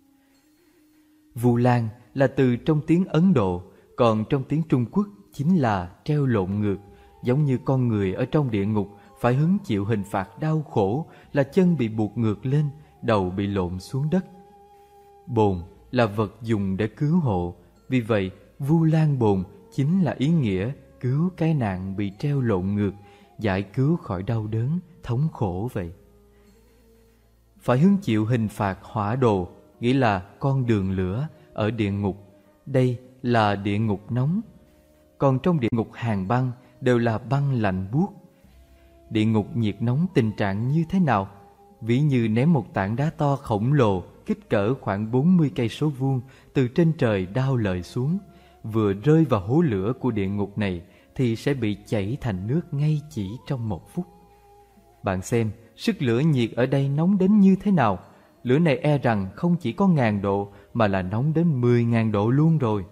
Vu Lan là từ trong tiếng Ấn Độ, còn trong tiếng Trung Quốc chính là treo lộn ngược, giống như con người ở trong địa ngục phải hứng chịu hình phạt đau khổ là chân bị buộc ngược lên, đầu bị lộn xuống đất. Bồn là vật dùng để cứu hộ, vì vậy Vu Lan Bồn chính là ý nghĩa cứu cái nạn bị treo lộn ngược, giải cứu khỏi đau đớn, thống khổ vậy. Phải hứng chịu hình phạt hỏa đồ, nghĩa là con đường lửa ở địa ngục. Đây là địa ngục nóng. Còn trong địa ngục hàn băng đều là băng lạnh buốt. Địa ngục nhiệt nóng tình trạng như thế nào? Ví như ném một tảng đá to khổng lồ kích cỡ khoảng 40 cây số vuông từ trên trời đao lợi xuống, vừa rơi vào hố lửa của địa ngục này thì sẽ bị chảy thành nước ngay chỉ trong 1 phút. Bạn xem, sức lửa nhiệt ở đây nóng đến như thế nào. Lửa này e rằng không chỉ có 1000 độ mà là nóng đến 10.000 độ luôn rồi.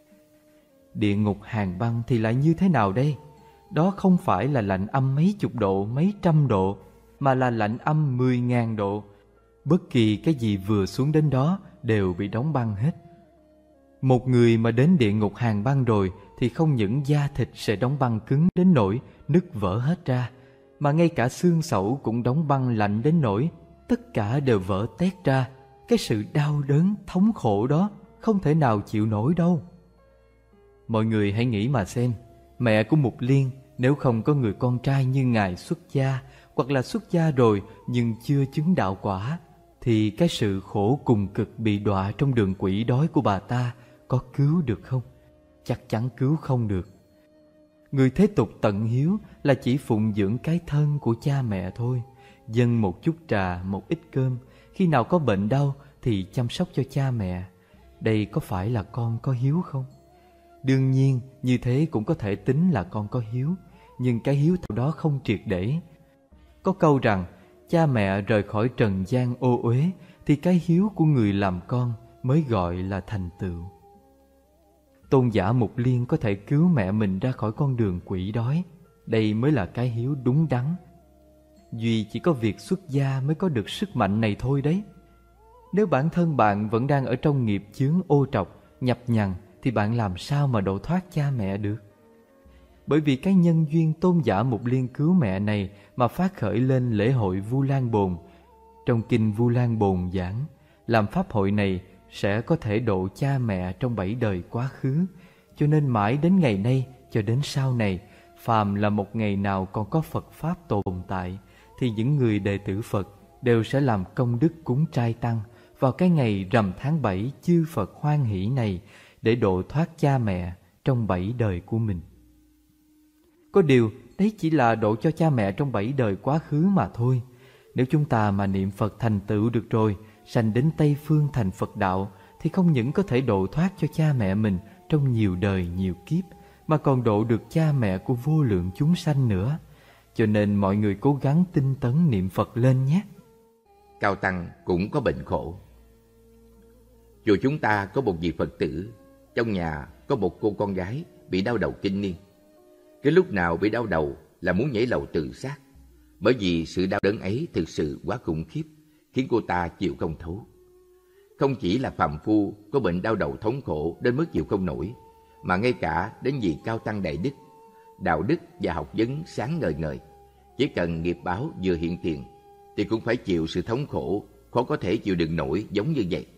Địa ngục hàn băng thì lại như thế nào đây? Đó không phải là lạnh âm mấy chục độ, mấy trăm độ, mà là lạnh âm 10.000 độ. Bất kỳ cái gì vừa xuống đến đó đều bị đóng băng hết. Một người mà đến địa ngục hàn băng rồi thì không những da thịt sẽ đóng băng cứng đến nỗi nứt vỡ hết ra, mà ngay cả xương sẩu cũng đóng băng lạnh đến nỗi tất cả đều vỡ tét ra. Cái sự đau đớn, thống khổ đó không thể nào chịu nổi đâu. Mọi người hãy nghĩ mà xem, mẹ của Mục Liên nếu không có người con trai như ngài xuất gia, hoặc là xuất gia rồi nhưng chưa chứng đạo quả, thì cái sự khổ cùng cực bị đọa trong đường quỷ đói của bà ta có cứu được không? Chắc chắn cứu không được. Người thế tục tận hiếu là chỉ phụng dưỡng cái thân của cha mẹ thôi, dâng một chút trà, một ít cơm, khi nào có bệnh đau thì chăm sóc cho cha mẹ. Đây có phải là con có hiếu không? Đương nhiên như thế cũng có thể tính là con có hiếu, nhưng cái hiếu theo đó không triệt để. Có câu rằng cha mẹ rời khỏi trần gian ô uế thì cái hiếu của người làm con mới gọi là thành tựu. Tôn giả Mục Liên có thể cứu mẹ mình ra khỏi con đường quỷ đói. Đây mới là cái hiếu đúng đắn. Duy chỉ có việc xuất gia mới có được sức mạnh này thôi đấy. Nếu bản thân bạn vẫn đang ở trong nghiệp chướng ô trọc, nhập nhằng, thì bạn làm sao mà độ thoát cha mẹ được? Bởi vì cái nhân duyên tôn giả Mục Liên cứu mẹ này mà phát khởi lên lễ hội Vu Lan Bồn. Trong kinh Vu Lan Bồn giảng, làm pháp hội này sẽ có thể độ cha mẹ trong 7 đời quá khứ. Cho nên mãi đến ngày nay cho đến sau này, phàm là một ngày nào còn có Phật Pháp tồn tại, thì những người đệ tử Phật đều sẽ làm công đức cúng trai tăng vào cái ngày rằm tháng 7 chư Phật hoan hỷ này để độ thoát cha mẹ trong 7 đời của mình. Có điều, đấy chỉ là độ cho cha mẹ trong 7 đời quá khứ mà thôi. Nếu chúng ta mà niệm Phật thành tựu được rồi, sanh đến Tây Phương thành Phật đạo, thì không những có thể độ thoát cho cha mẹ mình trong nhiều đời nhiều kiếp, mà còn độ được cha mẹ của vô lượng chúng sanh nữa. Cho nên mọi người cố gắng tinh tấn niệm Phật lên nhé. Cao tăng cũng có bệnh khổ. Chùa chúng ta có một vị Phật tử, trong nhà có một cô con gái bị đau đầu kinh niên. Cái lúc nào bị đau đầu là muốn nhảy lầu tự sát, bởi vì sự đau đớn ấy thực sự quá khủng khiếp, khiến cô ta chịu không thấu. Không chỉ là phàm phu có bệnh đau đầu thống khổ đến mức chịu không nổi, mà ngay cả đến vị cao tăng đại đức, đạo đức và học vấn sáng ngời ngời, chỉ cần nghiệp báo vừa hiện tiền thì cũng phải chịu sự thống khổ khó có thể chịu đựng nổi giống như vậy.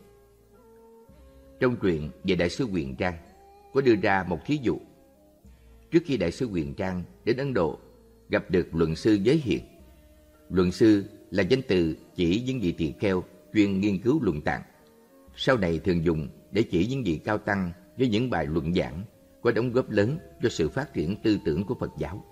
Trong truyện về Đại sư Huyền Trang có đưa ra một thí dụ. Trước khi Đại sư Huyền Trang đến Ấn Độ, gặp được luận sư Giới Hiền. Luận sư là danh từ chỉ những vị tỳ kheo chuyên nghiên cứu luận tạng, sau này thường dùng để chỉ những vị cao tăng với những bài luận giảng có đóng góp lớn cho sự phát triển tư tưởng của Phật giáo.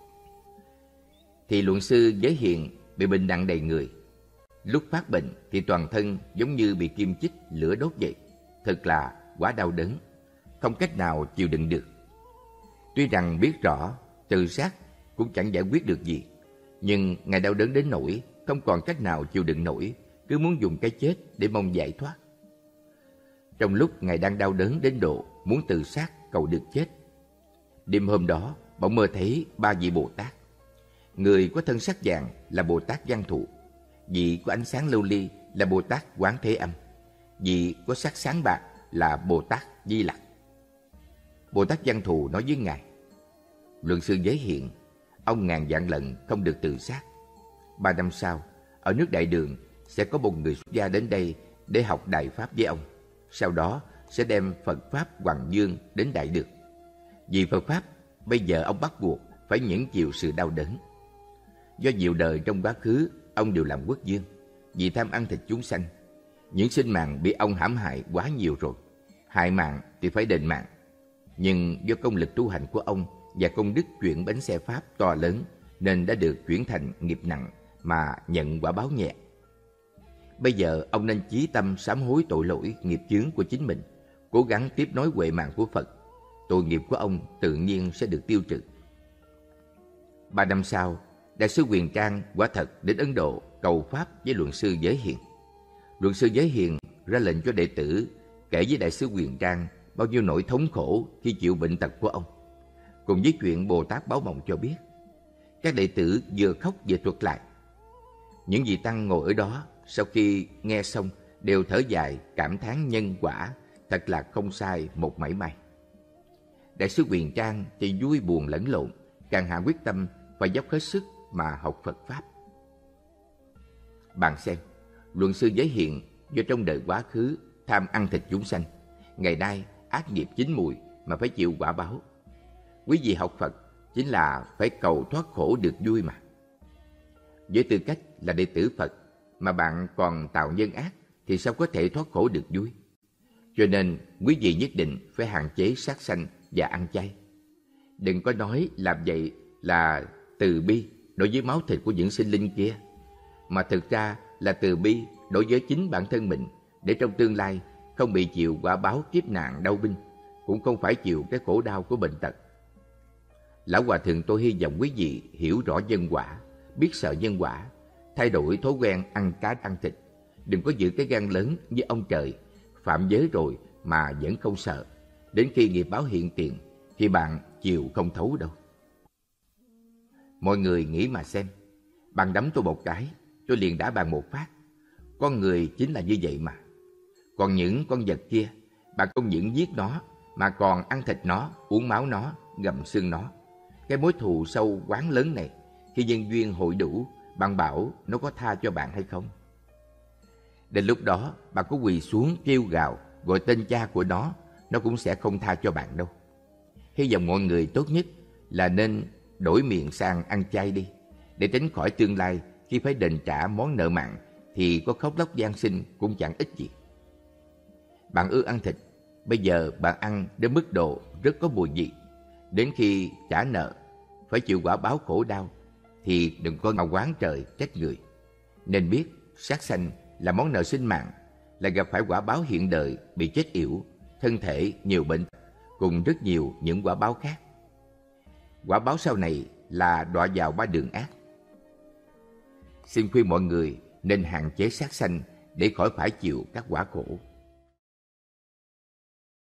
Thì luận sư Giới Hiền bị bệnh nặng đầy người. Lúc phát bệnh thì toàn thân giống như bị kim chích lửa đốt vậy, thật là quá đau đớn, không cách nào chịu đựng được. Tuy rằng biết rõ tự sát cũng chẳng giải quyết được gì, nhưng ngài đau đớn đến nỗi không còn cách nào chịu đựng nổi, cứ muốn dùng cái chết để mong giải thoát. Trong lúc ngài đang đau đớn đến độ muốn tự sát cầu được chết, đêm hôm đó bỗng mơ thấy 3 vị Bồ Tát. Người có thân sắc vàng là Bồ Tát Văn Thụ, vị có ánh sáng lưu ly là Bồ Tát Quán Thế Âm, vị có sắc sáng bạc là Bồ Tát Di Lặc. Bồ Tát Văn Thù nói với ngài: Luận sư Giới Hiện, ông ngàn vạn lần không được tự sát. 3 năm sau, ở nước Đại Đường sẽ có một người xuất gia đến đây để học Đại Pháp với ông. Sau đó sẽ đem Phật Pháp Hoàng Dương đến Đại Đường. Vì Phật Pháp, bây giờ ông bắt buộc phải nhẫn chịu sự đau đớn. Do nhiều đời trong quá khứ, ông đều làm quốc vương, vì tham ăn thịt chúng sanh. Những sinh mạng bị ông hãm hại quá nhiều rồi. Hại mạng thì phải đền mạng. Nhưng do công lực tu hành của ông và công đức chuyển bánh xe Pháp to lớn, nên đã được chuyển thành nghiệp nặng mà nhận quả báo nhẹ. Bây giờ ông nên chí tâm sám hối tội lỗi nghiệp chướng của chính mình, cố gắng tiếp nối huệ mạng của Phật. Tội nghiệp của ông tự nhiên sẽ được tiêu trừ. 3 năm sau, Đại sư Huyền Trang quả thật đến Ấn Độ cầu pháp với Luận sư Giới Hiền. Luận sư Giới Hiền ra lệnh cho đệ tử kể với Đại sư Huyền Trang bao nhiêu nỗi thống khổ khi chịu bệnh tật của ông, cùng với chuyện Bồ Tát Báo Mộng cho biết. Các đệ tử vừa khóc vừa thuật lại. Những vị tăng ngồi ở đó sau khi nghe xong đều thở dài cảm thán nhân quả, thật là không sai một mảy may. Đại sư Huyền Trang thì vui buồn lẫn lộn, càng hạ quyết tâm phải dốc hết sức mà học Phật Pháp. Bạn xem, Luận sư Giới Hiền do trong đời quá khứ tham ăn thịt chúng sanh, ngày nay ác nghiệp chín mùi mà phải chịu quả báo. Quý vị học Phật chính là phải cầu thoát khổ được vui mà. Với tư cách là đệ tử Phật mà bạn còn tạo nhân ác thì sao có thể thoát khổ được vui? Cho nên quý vị nhất định phải hạn chế sát sanh và ăn chay. Đừng có nói làm vậy là từ bi đối với máu thịt của những sinh linh kia, mà thực ra là từ bi đối với chính bản thân mình, để trong tương lai không bị chịu quả báo kiếp nạn đau binh, cũng không phải chịu cái khổ đau của bệnh tật. Lão Hòa Thượng tôi hy vọng quý vị hiểu rõ nhân quả, biết sợ nhân quả, thay đổi thói quen ăn cá ăn thịt. Đừng có giữ cái gan lớn như ông trời, phạm giới rồi mà vẫn không sợ. Đến khi nghiệp báo hiện tiền thì bạn chịu không thấu đâu. Mọi người nghĩ mà xem, bạn đấm tôi một cái, tôi liền đá bạn một phát. Con người chính là như vậy mà. Còn những con vật kia, bạn không những giết nó mà còn ăn thịt nó, uống máu nó, gặm xương nó. Cái mối thù sâu oán lớn này, khi nhân duyên hội đủ, bạn bảo nó có tha cho bạn hay không? Đến lúc đó, bạn có quỳ xuống kêu gào, gọi tên cha của nó cũng sẽ không tha cho bạn đâu. Hy vọng mọi người tốt nhất là nên đổi miệng sang ăn chay đi, để tránh khỏi tương lai khi phải đền trả món nợ mặn thì có khóc lóc van xin cũng chẳng ích gì. Bạn ưa ăn thịt, bây giờ bạn ăn đến mức độ rất có mùi vị. Đến khi trả nợ, phải chịu quả báo khổ đau, thì đừng có mà oán trời trách người. Nên biết sát sanh là món nợ sinh mạng, là gặp phải quả báo hiện đời bị chết yểu, thân thể nhiều bệnh, cùng rất nhiều những quả báo khác. Quả báo sau này là đọa vào 3 đường ác. Xin khuyên mọi người nên hạn chế sát sanh để khỏi phải chịu các quả khổ.